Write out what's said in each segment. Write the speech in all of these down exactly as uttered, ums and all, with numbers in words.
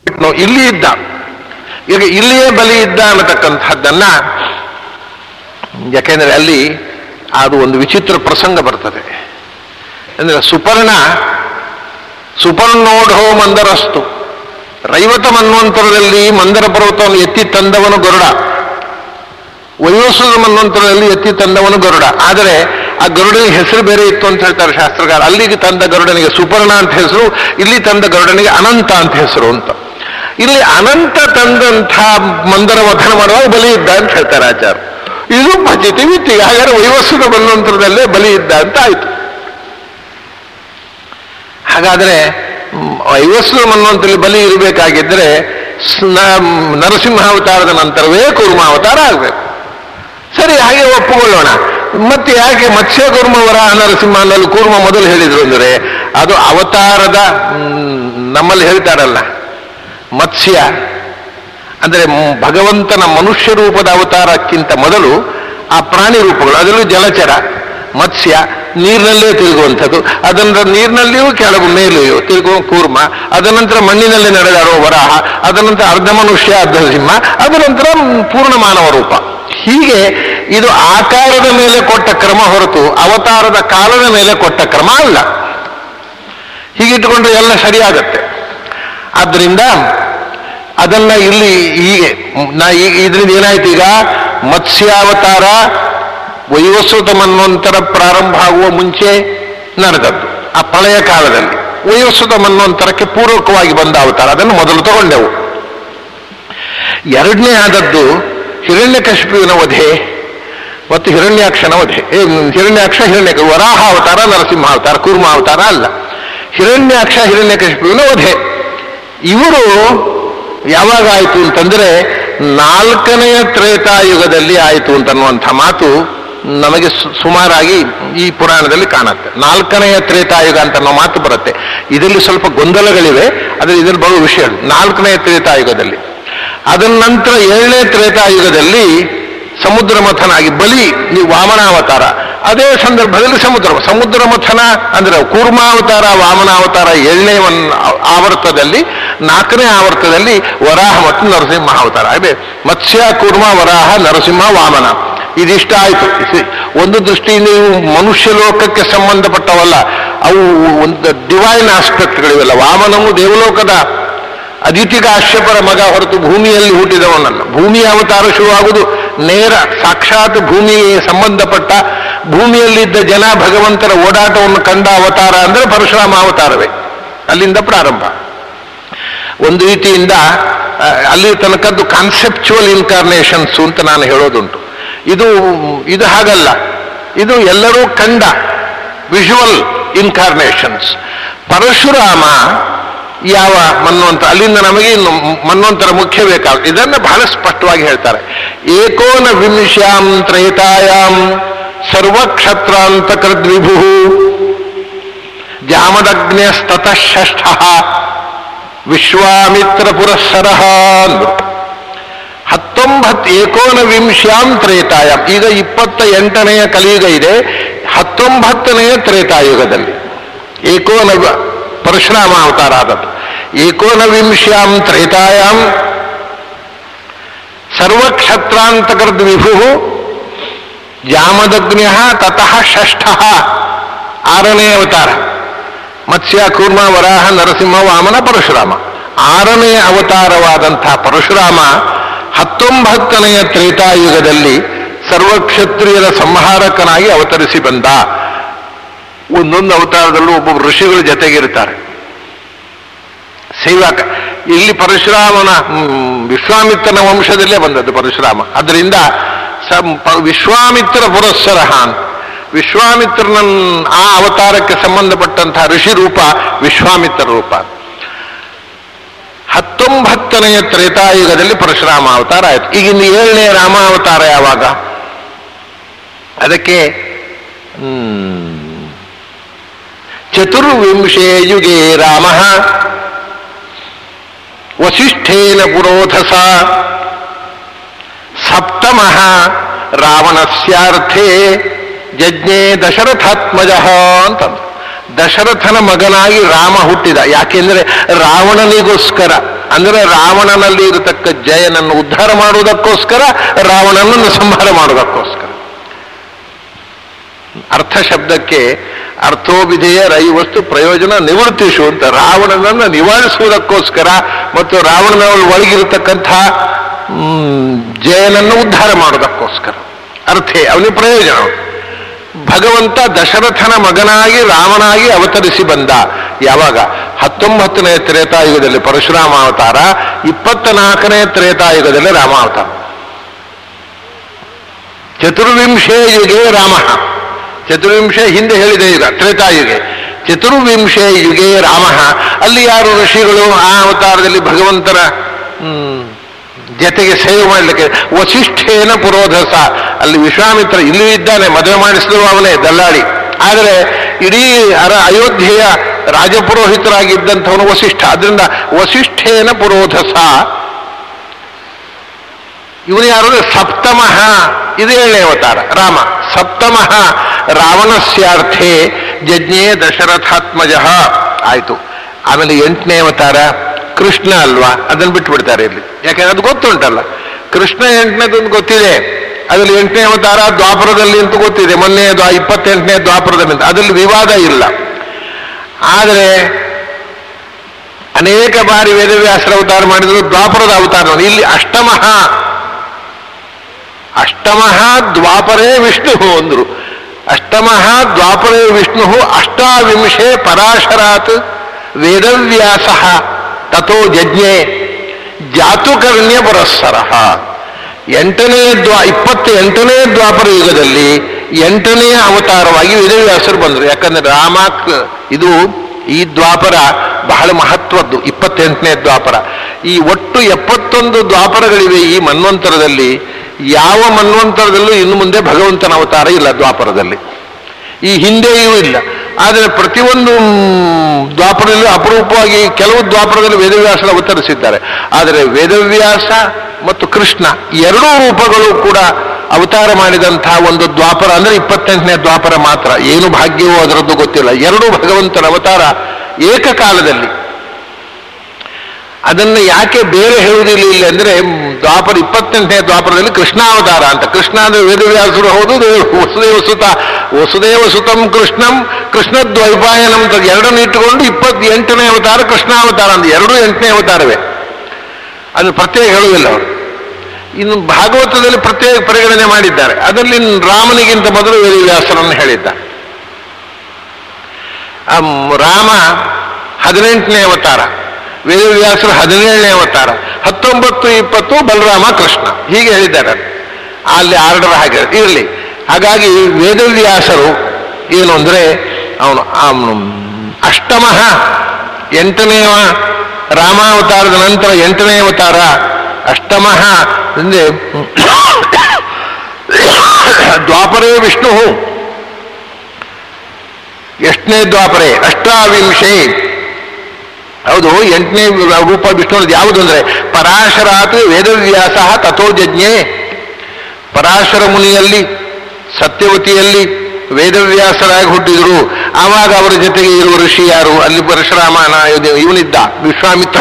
ಇಲ್ಲಿ ಇದ್ದ. ಈಗ ಇಲ್ಲಿಯೇ ಬಲಿ ಇದ್ದ ಅನ್ನತಕ್ಕಂಥದ್ದನ್ನ, ಯಾಕೆಂದ್ರೆ ಅಲ್ಲಿ ಅದು ಒಂದು ವಿಚಿತ್ರ ಪ್ರಸಂಗ ಬರ್ತದೆ. ಅಂದ್ರೆ ಸುಪರ್ಣ ಸುಪರ್ಣೋಢೋ ಮಂದರಸ್ತು, ರೈವತ ಮನ್ವಂತರದಲ್ಲಿ ಮಂದರ ಪರ್ವತವನ್ನು ಎತ್ತಿ ತಂದವನು ಗರುಡ, ವಯೋಸುದ ಮನ್ವಂತರದಲ್ಲಿ ಎತ್ತಿ ತಂದವನು ಗರುಡ. ಆದರೆ ಆ ಗರುಡನಿಗೆ ಹೆಸರು ಬೇರೆ ಇತ್ತು ಅಂತ ಹೇಳ್ತಾರೆ ಶಾಸ್ತ್ರಗಾರ. ಅಲ್ಲಿಗೆ ತಂದ ಗರುಡನಿಗೆ ಸುಪರ್ಣ ಅಂತ ಹೆಸರು, ಇಲ್ಲಿ ತಂದ ಗರುಡನಿಗೆ ಅನಂತ ಅಂತ ಹೆಸರು ಅಂತ. ಇಲ್ಲಿ ಅನಂತ ತಂದಂಥ ಮಂದರ ವಧನ ಮಾಡುವಾಗ ಬಲಿ ಇದ್ದ ಅಂತ ಹೇಳ್ತಾರೆ ಆಚಾರ. ಇದು ಭಜಿತಿ ವಿತಿ, ಹಾಗಾದ್ರೆ ವೈವಸ್ವದ ಮನ್ವಂತರದಲ್ಲೇ ಬಲಿ ಇದ್ದ ಅಂತ ಆಯ್ತು. ಹಾಗಾದ್ರೆ ವೈವಸ್ವದ ಮನ್ವಂತರಲ್ಲಿ ಬಲಿ ಇರಬೇಕಾಗಿದ್ರೆ ನರಸಿಂಹಾವತಾರದ ನಂತರವೇ ಕೂರ್ಮಾವತಾರ ಆಗಬೇಕು. ಸರಿ, ಹಾಗೆ ಒಪ್ಪುಕೊಳ್ಳೋಣ. ಮತ್ತೆ ಯಾಕೆ ಮತ್ಸ್ಯ ಕೂರ್ಮ ವರಾಹ ನರಸಿಂಹ ಅನ್ನಲ್ಲಿ ಕೂರ್ಮ ಮೊದಲು ಹೇಳಿದ್ರು ಅಂದರೆ ಅದು ಅವತಾರದ, ನಮ್ಮಲ್ಲಿ ಹೇಳ್ತಾರಲ್ಲ ಮತ್ಸ್ಯ ಅಂದರೆ ಭಗವಂತನ ಮನುಷ್ಯ ರೂಪದ ಅವತಾರಕ್ಕಿಂತ ಮೊದಲು ಆ ಪ್ರಾಣಿ ರೂಪಗಳು, ಅದರಲ್ಲೂ ಜಲಚರ ಮತ್ಸ್ಯ ನೀರಿನಲ್ಲೇ ತಿರುಗುವಂಥದ್ದು, ಅದನಂತರ ನೀರಿನಲ್ಲಿಯೂ ಕೆಳಗು ಮೇಲೆಯೂ ತಿರುಗುವ ಕೂರ್ಮ, ಅದನಂತರ ಮಣ್ಣಿನಲ್ಲಿ ನಡೆದಾಡುವ ವರಾಹ, ಅದನಂತರ ಅರ್ಧ ಮನುಷ್ಯ ಅರ್ಧ ಸಿಂಹ, ಅದನಂತರ ಪೂರ್ಣ ಮಾನವ ರೂಪ. ಹೀಗೆ ಇದು ಆಕಾರದ ಮೇಲೆ ಕೊಟ್ಟ ಕ್ರಮ ಹೊರತು ಅವತಾರದ ಕಾಲದ ಮೇಲೆ ಕೊಟ್ಟ ಕ್ರಮ ಅಲ್ಲ. ಹೀಗಿಟ್ಟುಕೊಂಡ್ರೆ ಎಲ್ಲ ಸರಿಯಾಗತ್ತೆ. ಆದ್ದರಿಂದ ಅದನ್ನ ಇಲ್ಲಿ ಹೀಗೆ ನಾ ಈಗ ಇದರಿಂದ ಏನಾಯ್ತು, ಈಗ ಮತ್ಸ್ಯಾವತಾರ ವೈವಸ್ವತ ಮನ್ವಂತರ ಪ್ರಾರಂಭ ಆಗುವ ಮುಂಚೆ ನಡೆದದ್ದು, ಆ ಪ್ರಳಯ ಕಾಲದಲ್ಲಿ ವೈವಸ್ವತ ಮನ್ವಂತರಕ್ಕೆ ಪೂರ್ವಕವಾಗಿ ಬಂದ ಅವತಾರ, ಅದನ್ನು ಮೊದಲು ತಗೊಂಡೆವು. ಎರಡನೇ ಆದದ್ದು ಹಿರಣ್ಯಕಶಿಪುವಿನ ವಧೆ ಮತ್ತು ಹಿರಣ್ಯಾಕ್ಷನ ವಧೆ. ಹಿರಣ್ಯಾಕ್ಷ ಹಿರಣ್ಯ ವರಾಹ ಅವತಾರ ನರಸಿಂಹ ಅವತಾರ, ಕೂರ್ಮ ಅವತಾರ ಅಲ್ಲ. ಹಿರಣ್ಯಾಕ್ಷ ಹಿರಣ್ಯಕಶಿಪುವಿನ ವಧೆ ಇವರು ಯಾವಾಗ ಆಯಿತು ಅಂತಂದ್ರೆ ನಾಲ್ಕನೆಯ ತ್ರೇತಾಯುಗದಲ್ಲಿ ಆಯಿತು ಅಂತನ್ನುವಂಥ ಮಾತು ನಮಗೆ ಸುಮಾರಾಗಿ ಈ ಪುರಾಣದಲ್ಲಿ ಕಾಣುತ್ತೆ. ನಾಲ್ಕನೆಯ ತ್ರೇತಾಯುಗ ಅಂತ ಅನ್ನೋ ಮಾತು ಬರುತ್ತೆ. ಇದರಲ್ಲಿ ಸ್ವಲ್ಪ ಗೊಂದಲಗಳಿವೆ, ಆದರೆ ಇದರಲ್ಲಿ ಬರುವ ವಿಷಯ ನಾಲ್ಕನೆಯ ತ್ರೇತಾಯುಗದಲ್ಲಿ. ಅದರ ನಂತರ ಏಳನೇ ತ್ರೇತಾಯುಗದಲ್ಲಿ ಸಮುದ್ರ ಮಥನಾಗಿ ಬಲಿ ಈ ವಾಮನಾವತಾರ, ಅದೇ ಸಂದರ್ಭದಲ್ಲಿ ಸಮುದ್ರ ಸಮುದ್ರ ಮಥನ ಅಂದ್ರೆ ಕೂರ್ಮಾವತಾರ ವಾಮನಾವತಾರ ಏಳನೇ ಆವರ್ತದಲ್ಲಿ, ನಾಲ್ಕನೇ ಆವರ್ತದಲ್ಲಿ ವರಾಹ ಮತ್ತು ನರಸಿಂಹ ಅವತಾರ. ಅದೇ ಮತ್ಸ್ಯ ಕೂರ್ಮ ವರಾಹ ನರಸಿಂಹ ವಾಮನ ಇದಿಷ್ಟ ಆಯಿತು. ಒಂದು ದೃಷ್ಟಿಯಿಂದ ಇವು ಮನುಷ್ಯ ಲೋಕಕ್ಕೆ ಸಂಬಂಧಪಟ್ಟವಲ್ಲ, ಅವು ಒಂದು ಡಿವೈನ್ ಆಸ್ಪೆಕ್ಟ್ಗಳಿವೆಲ್ಲ. ವಾಮನವು ದೇವಲೋಕದ ಅದಿತಿ ಕಾಶ್ಯಪರ ಮಗ ಹೊರತು ಭೂಮಿಯಲ್ಲಿ ಹುಟ್ಟಿದವನಲ್ಲ. ಭೂಮಿಯ ಅವತಾರ ಶುರುವಾಗುವುದು ನೇರ ಸಾಕ್ಷಾತ್ ಭೂಮಿಗೆ ಸಂಬಂಧಪಟ್ಟ, ಭೂಮಿಯಲ್ಲಿದ್ದ ಜನ ಭಗವಂತರ ಓಡಾಟವನ್ನು ಕಂಡ ಅವತಾರ ಅಂದರೆ ಪರಶುರಾಮ ಅವತಾರವೇ. ಅಲ್ಲಿಂದ ಪ್ರಾರಂಭ. ಒಂದು ರೀತಿಯಿಂದ ಅಲ್ಲಿ ತನಕದ್ದು ಕಾನ್ಸೆಪ್ಚುವಲ್ ಇನ್ಕಾರ್ನೇಷನ್ಸ್ ಅಂತ ನಾನು ಹೇಳೋದುಂಟು. ಇದು ಇದು ಹಾಗಲ್ಲ, ಇದು ಎಲ್ಲರೂ ಕಂಡ ವಿಜುವಲ್ ಇನ್ಕಾರ್ನೇಷನ್ಸ್. ಪರಶುರಾಮ ಯಾವ ಮನ್ವಂತರ, ಅಲ್ಲಿಂದ ನಮಗೆ ಇನ್ನು ಮನ್ವಂತರ ಮುಖ್ಯ ಬೇಕಾಗ, ಇದನ್ನು ಬಹಳ ಸ್ಪಷ್ಟವಾಗಿ ಹೇಳ್ತಾರೆ. ಏಕೋನ ವಿಂಶ್ಯಾಂ ತ್ರೈತಾಯಾಂ ಸರ್ವಕ್ಷತ್ರಾಂತಕೃದ್ವಿಭು ಜಾಮದಗ್ನ್ಯಸ್ತತಃ ಷಷ್ಠಃ ವಿಶ್ವಾಮಿತ್ರ ಪುರಸ್ಸರಃ ಅಂದ್ರು. ಹತ್ತೊಂಬತ್ತು ಏಕೋನ ವಿಂಶ್ಯಾಂ ತ್ರೇತಾಯಾಮ್, ಈಗ ಇಪ್ಪತ್ತ ಎಂಟನೆಯ ಕಲಿಯುಗ ಇದೆ. ಹತ್ತೊಂಬತ್ತನೆಯ ತ್ರೇತಾಯುಗದಲ್ಲಿ ಏಕೋನ ಪರಶುರಾಮ ಅವತಾರ ಆದದ್ದು. ಏಕೋನ ವಿಂಶ್ಯಾಂ ತ್ರೇತಾಯಾಮ್ ಸರ್ವಕ್ಷತ್ರಾಂತಕೃದ್ ವಿಭು ಜಾಮದಗ್ನ್ಯ ತತಃ ಷಷ್ಠಃ, ಆರನೇ ಅವತಾರ. ಮತ್ಸ್ಯ ಕೂರ್ಮ ವರಾಹ ನರಸಿಂಹ ವಾಮನ ಪರಶುರಾಮ. ಆರನೇ ಅವತಾರವಾದಂತಹ ಪರಶುರಾಮ ಹತ್ತೊಂಬತ್ತನೆಯ ತ್ರೇತಾಯುಗದಲ್ಲಿ ಸರ್ವಕ್ಷತ್ರಿಯರ ಸಂಹಾರಕನಾಗಿ ಅವತರಿಸಿ ಬಂದ. ಒಂದೊಂದು ಅವತಾರದಲ್ಲೂ ಒಬ್ಬೊಬ್ಬ ಋಷಿಗಳು ಜೊತೆಗಿರ್ತಾರೆ, ಸೇವಕ. ಇಲ್ಲಿ ಪರಶುರಾಮನ ವಿಶ್ವಾಮಿತ್ರನ ವಂಶದಲ್ಲೇ ಬಂದದ್ದು ಪರಶುರಾಮ. ಅದರಿಂದ ವಿಶ್ವಾಮಿತ್ರ ಪುರಸ್ಸರ ಅಂತ, ವಿಶ್ವಾಮಿತ್ರನ ಆ ಅವತಾರಕ್ಕೆ ಸಂಬಂಧಪಟ್ಟಂತಹ ಋಷಿ ರೂಪ ವಿಶ್ವಾಮಿತ್ರ ರೂಪ. ಹತ್ತೊಂಬತ್ತನೆಯ ತ್ರೇತಾಯುಗದಲ್ಲಿ ಪರಶುರಾಮ ಅವತಾರ ಆಯಿತು. ಈಗ ಇನ್ನು ಏಳನೇ ರಾಮಾವತಾರ ಯಾವಾಗ? ಅದಕ್ಕೆ ಚತುರ್ವಿಂಶೇ ಯುಗೇ ರಾಮ ವಸಿಷ್ಠೇನ ಪುರೋಧಸ ಸಪ್ತಮಃ ರಾವಣಸ್ಯಾರ್ಥೇ ಯಜ್ಞೇ ದಶರಥಾತ್ಮಜ ಅಂತಂದು. ದಶರಥನ ಮಗನಾಗಿ ರಾಮ ಹುಟ್ಟಿದ. ಯಾಕೆಂದ್ರೆ ರಾವಣನಿಗೋಸ್ಕರ ಅಂದರೆ ರಾವಣನಲ್ಲಿ ಇರತಕ್ಕ ಜಯನನ್ನು ಉದ್ಧಾರ ಮಾಡುವುದಕ್ಕೋಸ್ಕರ, ರಾವಣನನ್ನು ಸಂಹಾರ ಮಾಡುವುದಕ್ಕೋಸ್ಕರ. ಅರ್ಥ ಶಬ್ದಕ್ಕೆ ಅರ್ಥೋಭಿಧೇಯ ರೈವಸ್ತು ಪ್ರಯೋಜನ ನಿವೃತ್ತಿಸು ಅಂತ, ರಾವಣನನ್ನು ನಿವಾರಿಸುವುದಕ್ಕೋಸ್ಕರ ಮತ್ತು ರಾವಣನ ಒಳಗಿರತಕ್ಕಂಥ ಜಯನನ್ನು ಉದ್ಧಾರ ಮಾಡುವುದಕ್ಕೋಸ್ಕರ. ಅರ್ಥೇ ಅವನಿಗೆ ಪ್ರಯೋಜನ. ಭಗವಂತ ದಶರಥನ ಮಗನಾಗಿ ರಾಮನಾಗಿ ಅವತರಿಸಿ ಬಂದ. ಯಾವಾಗ? ಹತ್ತೊಂಬತ್ತನೇ ತ್ರೇತಾಯುಗದಲ್ಲಿ ಪರಶುರಾಮ ಅವತಾರ, ಇಪ್ಪತ್ತ ನಾಲ್ಕನೇ ತ್ರೇತಾಯುಗದಲ್ಲಿ ರಾಮಾವತಾರ. ಚತುರ್ವಿಂಶೇ ಯುಗೆ ರಾಮ. ಚತುರ್ವಿಂಶೆ ಹಿಂದೆ ಹೇಳಿದೆ ಯುಗ ತ್ರೇತಾಯುಗೆ. ಚತುರ್ವಿಂಶೇ ಯುಗೆ ರಾಮ. ಅಲ್ಲಿ ಯಾರು ಋಷಿಗಳು ಆ ಅವತಾರದಲ್ಲಿ ಭಗವಂತನ ಜತೆಗೆ ಸೇವೆ ಮಾಡಲಿಕ್ಕೆ? ವಸಿಷ್ಠೇನ ಪುರೋಧಸ. ಅಲ್ಲಿ ವಿಶ್ವಾಮಿತ್ರ ಇಲ್ಲೂ ಇದ್ದಾನೆ, ಮದುವೆ ಮಾಡಿಸಿದ್ರು ಅವನೇ ದಲ್ಲಾಳಿ. ಆದರೆ ಇಡೀ ಅರ ಅಯೋಧ್ಯೆಯ ರಾಜಪುರೋಹಿತರಾಗಿದ್ದಂಥವನು ವಸಿಷ್ಠ. ಅದರಿಂದ ವಸಿಷ್ಠೇನ ಪುರೋಧಸ. ಇವನು ಯಾರು? ಸಪ್ತಮಃ. ಇದು ಏಳನೇ ಅವತಾರ ರಾಮ. ಸಪ್ತಮಃ ರಾವಣಸ್ಯಾರ್ಥೇ ಜಜ್ಞೆ ದಶರಥಾತ್ಮಜ. ಆಯ್ತು. ಆಮೇಲೆ ಎಂಟನೇ ಅವತಾರ ಕೃಷ್ಣ ಅಲ್ವಾ? ಅದನ್ನು ಬಿಟ್ಟು ಬಿಡ್ತಾರೆ ಇಲ್ಲಿ, ಯಾಕೆಂದ್ರೆ ಅದು ಗೊತ್ತುಂಟಲ್ಲ. ಕೃಷ್ಣ ಎಂಟನೇದೊಂದು ಗೊತ್ತಿದೆ, ಅದರಲ್ಲಿ ಎಂಟನೇ ಅವತಾರ ದ್ವಾಪರದಲ್ಲಿ ಅಂತ ಗೊತ್ತಿದೆ. ಮೊನ್ನೆ ದ್ವಾ ಇಪ್ಪತ್ತೆಂಟನೇ ದ್ವಾಪರದಲ್ಲಿ ಅಂತ, ಅದರಲ್ಲಿ ವಿವಾದ ಇಲ್ಲ. ಆದರೆ ಅನೇಕ ಬಾರಿ ವೇದವ್ಯಾಸರ ಅವತಾರ ಮಾಡಿದ್ರು ದ್ವಾಪರದ ಅವತಾರ. ಇಲ್ಲಿ ಅಷ್ಟಮಃ ಅಷ್ಟಮಃ ದ್ವಾಪರೇ ವಿಷ್ಣು ಅಂದ್ರು. ಅಷ್ಟಮಃ ದ್ವಾಪರೇ ವಿಷ್ಣು ಅಷ್ಟಾವಿಂಶೆ ಪರಾಶರಾತ್ ವೇದವ್ಯಾಸ ತಥೋ ಜಜ್ಞೆ ಜಾತುಕರ್ಣ್ಯ ಪುರಸ್ಸರ. ಎಂಟನೇ ದ್ವಾ ಇಪ್ಪತ್ತ ಎಂಟನೇ ದ್ವಾಪರ ಯುಗದಲ್ಲಿ ಎಂಟನೆಯ ಅವತಾರವಾಗಿ ವೇದವ್ಯಾಸರು ಬಂದರು. ಯಾಕಂದ್ರೆ ರಾಮ ಇದು ಈ ದ್ವಾಪರ ಬಹಳ ಮಹತ್ವದ್ದು. ಇಪ್ಪತ್ತೆಂಟನೇ ದ್ವಾಪರ. ಈ ಒಟ್ಟು ಎಪ್ಪತ್ತೊಂದು ದ್ವಾಪರಗಳಿವೆ ಈ ಮನ್ವಂತರದಲ್ಲಿ. ಯಾವ ಮನ್ವಂತರದಲ್ಲೂ ಇನ್ನು ಮುಂದೆ ಭಗವಂತನ ಅವತಾರ ಇಲ್ಲ ದ್ವಾಪರದಲ್ಲಿ, ಈ ಹಿಂದೆಯೂ ಇಲ್ಲ. ಆದರೆ ಪ್ರತಿಯೊಂದು ದ್ವಾಪರದಲ್ಲೂ ಅಪರೂಪವಾಗಿ ಕೆಲವು ದ್ವಾಪರದಲ್ಲಿ ವೇದವ್ಯಾಸರು ಅವತರಿಸಿದ್ದಾರೆ. ಆದರೆ ವೇದವ್ಯಾಸ ಮತ್ತು ಕೃಷ್ಣ ಎರಡೂ ರೂಪಗಳು ಕೂಡ ಅವತಾರ ಮಾಡಿದಂತಹ ಒಂದು ದ್ವಾಪರ ಅಂದರೆ ಇಪ್ಪತ್ತೆಂಟನೇ ದ್ವಾಪರ ಮಾತ್ರ. ಏನು ಭಾಗ್ಯವೋ ಅದರದ್ದು ಗೊತ್ತಿಲ್ಲ. ಎರಡೂ ಭಗವಂತನ ಅವತಾರ ಏಕಕಾಲದಲ್ಲಿ. ಅದನ್ನು ಯಾಕೆ ಬೇರೆ ಹೇಳುವುದಿಲ್ಲ ಇಲ್ಲಿ ಅಂದರೆ, ದ್ವಾಪರ ಇಪ್ಪತ್ತೆಂಟನೇ ದ್ವಾಪರದಲ್ಲಿ ಕೃಷ್ಣಾವತಾರ ಅಂತ. ಕೃಷ್ಣ ಅಂದರೆ ವೇದವ್ಯಾಸರು ಹೌದು, ವಸುದೇವ ಸುತ ವಸುದೇವ ಸುತಂ ಕೃಷ್ಣಂ ಕೃಷ್ಣದ್ವೈಪಾಯನಂ ಅಂತ ಎರಡನ್ನು ಇಟ್ಟುಕೊಂಡು ಇಪ್ಪತ್ತೆಂಟನೇ ಅವತಾರ ಕೃಷ್ಣಾವತಾರ ಅಂತ. ಎರಡೂ ಎಂಟನೇ ಅವತಾರವೇ, ಅದು ಪ್ರತ್ಯೇಕ ಹೇಳುವುದಿಲ್ಲ ಅವರು. ಇನ್ನು ಭಾಗವತದಲ್ಲಿ ಪ್ರತ್ಯೇಕ ಪರಿಗಣನೆ ಮಾಡಿದ್ದಾರೆ. ಅದರಲ್ಲಿ ರಾಮನಿಗಿಂತ ಮೊದಲು ವೇದವ್ಯಾಸರನ್ನು ಹೇಳಿದ್ದ. ರಾಮ ಹದಿನೆಂಟನೇ ಅವತಾರ, ವೇದವ್ಯಾಸರು ಹದಿನೇಳನೇ ಅವತಾರ, ಹತ್ತೊಂಬತ್ತು ಇಪ್ಪತ್ತು ಬಲರಾಮ ಕೃಷ್ಣ, ಹೀಗೆ ಹೇಳಿದ್ದಾರೆ. ಅಲ್ಲಿ ಆರ್ಡರ್ ಹಾಗೆ ಇರಲಿ. ಹಾಗಾಗಿ ವೇದವ್ಯಾಸರು ಏನು ಅಂದರೆ ಅವನು ಅವನು ಅಷ್ಟಮಃ ಎಂಟನೆಯ ರಾಮಾವತಾರದ ನಂತರ ಎಂಟನೇ ಅವತಾರ ಅಷ್ಟಮಃ ಅಂದರೆ ದ್ವಾಪರೇ ವಿಷ್ಣು. ಎಷ್ಟನೇ ದ್ವಾಪರೇ? ಅಷ್ಟಾವಿಂಶೆ. ಹೌದು, ಎಂಟನೇ ರೂಪ ವಿಷ್ಣು ಯಾವುದು ಅಂದರೆ ಪರಾಶರಾತ್ ವೇದವ್ಯಾಸ ತಥೋ ಜಜ್ಞೆ. ಪರಾಶರ ಮುನಿಯಲ್ಲಿ ಸತ್ಯವತಿಯಲ್ಲಿ ವೇದವ್ಯಾಸರಾಗಿ ಹುಟ್ಟಿದ್ರು. ಆವಾಗ ಅವರ ಜೊತೆಗೆ ಇರುವ ಋಷಿ ಯಾರು? ಅಲ್ಲಿ ಪರಶುರಾಮನ ಇವನಿದ್ದ, ವಿಶ್ವಾಮಿತ್ರ.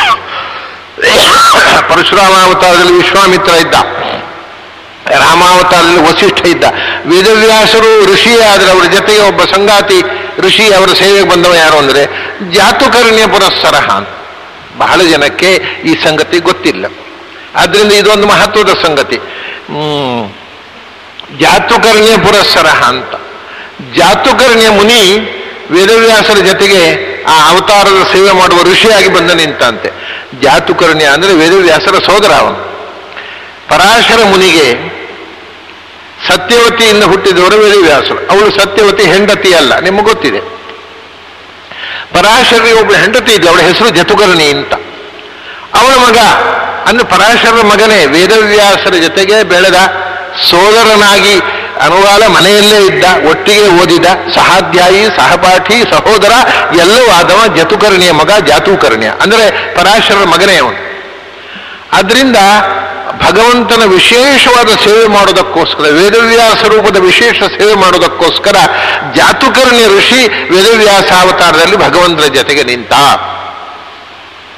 ಪರಶುರಾಮ ಅವತಾರದಲ್ಲಿ ವಿಶ್ವಾಮಿತ್ರ ಇದ್ದ, ರಾಮಾವತಾರದಲ್ಲಿ ವಸಿಷ್ಠ ಇದ್ದ. ವೇದವ್ಯಾಸರು ಋಷಿ ಆದರೆ ಅವರ ಜೊತೆಗೆ ಒಬ್ಬ ಸಂಗಾತಿ ಋಷಿ ಅವರ ಸೇವೆಗೆ ಬಂದವ ಯಾರು ಅಂದರೆ ಜಾತುಕರ್ಣ್ಯ ಪುರಸ್ಸರ ಅಂತ. ಬಹಳ ಜನಕ್ಕೆ ಈ ಸಂಗತಿ ಗೊತ್ತಿಲ್ಲ. ಆದ್ದರಿಂದ ಇದೊಂದು ಮಹತ್ವದ ಸಂಗತಿ. ಹ್ಮ್ ಜಾತುಕರ್ಣ್ಯ ಪುರಸ್ಸರ ಅಂತ. ಜಾತುಕರ್ಣ್ಯ ಮುನಿ ವೇದವ್ಯಾಸರ ಜೊತೆಗೆ ಆ ಅವತಾರದ ಸೇವೆ ಮಾಡುವ ಋಷಿಯಾಗಿ ಬಂದ ನಿಂತಂತೆ. ಜಾತುಕರ್ಣ್ಯ ಅಂದರೆ ವೇದವ್ಯಾಸರ ಸೋದರ ಅವನು. ಪರಾಶರ ಮುನಿಗೆ ಸತ್ಯವತಿಯಿಂದ ಹುಟ್ಟಿದವರು ವೇದವ್ಯಾಸರು. ಅವಳು ಸತ್ಯವತಿ ಹೆಂಡತಿ ಅಲ್ಲ, ನಿಮಗೆ ಗೊತ್ತಿದೆ. ಪರಾಶರಿಗೆ ಒಬ್ಬಳು ಹೆಂಡತಿ ಇದ್ದ, ಅವಳ ಹೆಸರು ಜತುಕರ್ಣಿ ಅಂತ. ಅವಳ ಮಗ ಅಂದ್ರೆ ಪರಾಶರ ಮಗನೇ ವೇದವ್ಯಾಸರ ಜೊತೆಗೆ ಬೆಳೆದ, ಸೋದರನಾಗಿ ಅನುವಾಲ ಮನೆಯಲ್ಲೇ ಇದ್ದ, ಒಟ್ಟಿಗೆ ಓದಿದ, ಸಹಾಧ್ಯಾಯಿ ಸಹಪಾಠಿ ಸಹೋದರ ಎಲ್ಲವೂ ಆದವ ಜತುಕರ್ಣಿಯ ಮಗ ಜಾತುಕರ್ಣ್ಯ. ಅಂದರೆ ಪರಾಶರ ಮಗನೇ ಅವನು. ಅದರಿಂದ ಭಗವಂತನ ವಿಶೇಷವಾದ ಸೇವೆ ಮಾಡೋದಕ್ಕೋಸ್ಕರ, ವೇದವ್ಯಾಸ ರೂಪದ ವಿಶೇಷ ಸೇವೆ ಮಾಡೋದಕ್ಕೋಸ್ಕರ ಜಾತುಕರ್ಣ್ಯ ಋಷಿ ವೇದವ್ಯಾಸ ಅವತಾರದಲ್ಲಿ ಭಗವಂತನ ಜೊತೆಗೆ ನಿಂತ.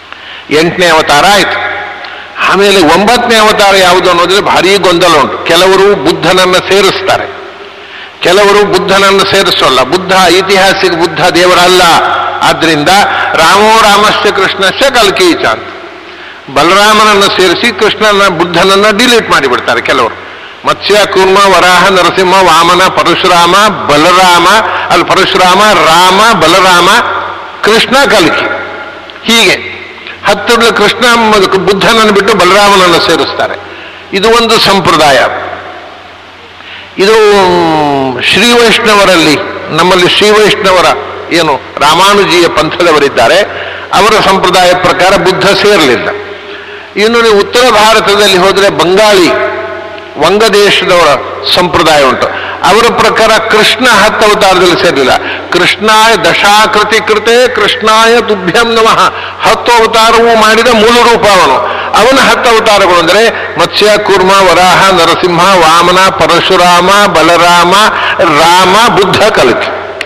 ಎಂಟನೇ ಅವತಾರ ಆಯಿತು. ಆಮೇಲೆ ಒಂಬತ್ತನೇ ಅವತಾರ ಯಾವುದು ಅನ್ನೋದ್ರೆ ಭಾರೀ ಗೊಂದಲ ಉಂಟು. ಕೆಲವರು ಬುದ್ಧನನ್ನು ಸೇರಿಸ್ತಾರೆ, ಕೆಲವರು ಬುದ್ಧನನ್ನು ಸೇರಿಸೋಲ್ಲ. ಬುದ್ಧ ಐತಿಹಾಸಿಕ ಬುದ್ಧ ದೇವರಲ್ಲ. ಆದ್ರಿಂದ ರಾಮೋ ರಾಮಶ್ಚ ಕೃಷ್ಣಶ್ಚ ಕಲ್ಕೀಚ ಅಂತ ಬಲರಾಮನನ್ನು ಸೇರಿಸಿ ಕೃಷ್ಣನ ಬುದ್ಧನನ್ನ ಡಿಲೀಟ್ ಮಾಡಿಬಿಡ್ತಾರೆ ಕೆಲವರು. ಮತ್ಸ್ಯ ಕೂರ್ಮ ವರಾಹ ನರಸಿಂಹ ವಾಮನ ಪರಶುರಾಮ ಬಲರಾಮ, ಅಲ್ಲಿ ಪರಶುರಾಮ ರಾಮ ಬಲರಾಮ ಕೃಷ್ಣ ಕಲ್ಕಿ, ಹೀಗೆ ಹತ್ತು ಕೃಷ್ಣ ಬುದ್ಧನನ್ನು ಬಿಟ್ಟು ಬಲರಾಮನನ್ನು ಸೇರಿಸ್ತಾರೆ. ಇದು ಒಂದು ಸಂಪ್ರದಾಯ. ಇದು ಶ್ರೀ ವೈಷ್ಣವರಲ್ಲಿ, ನಮ್ಮಲ್ಲಿ ಶ್ರೀ ವೈಷ್ಣವರ ಏನು ರಾಮಾನುಜೀಯ ಪಂಥದವರಿದ್ದಾರೆ, ಅವರ ಸಂಪ್ರದಾಯ ಪ್ರಕಾರ ಬುದ್ಧ ಸೇರಲಿಲ್ಲ. ಇನ್ನು ನೀವು ಉತ್ತರ ಭಾರತದಲ್ಲಿ ಹೋದರೆ ಬಂಗಾಳಿ ವಂಗದೇಶದವರ ಸಂಪ್ರದಾಯ ಉಂಟು. ಅವರ ಪ್ರಕಾರ ಕೃಷ್ಣ ಹತ್ತು ಅವತಾರದಲ್ಲಿ ಸೇರಲಿಲ್ಲ. ಕೃಷ್ಣಾಯ ದಶಾಕೃತಿ ಕೃತೆ ಕೃಷ್ಣಾಯ ತುಭ್ಯಂ ನಮಃ, ಹತ್ತು ಅವತಾರವೂ ಮಾಡಿದ ಮೂಲ ರೂಪ ಅವನು. ಅವನ ಹತ್ತು ಅವತಾರಗಳು ಅಂದರೆ ಮತ್ಸ್ಯ ಕೂರ್ಮ ವರಾಹ ನರಸಿಂಹ ವಾಮನ ಪರಶುರಾಮ ಬಲರಾಮ ರಾಮ ಬುದ್ಧ ಕಲ್ಕಿ.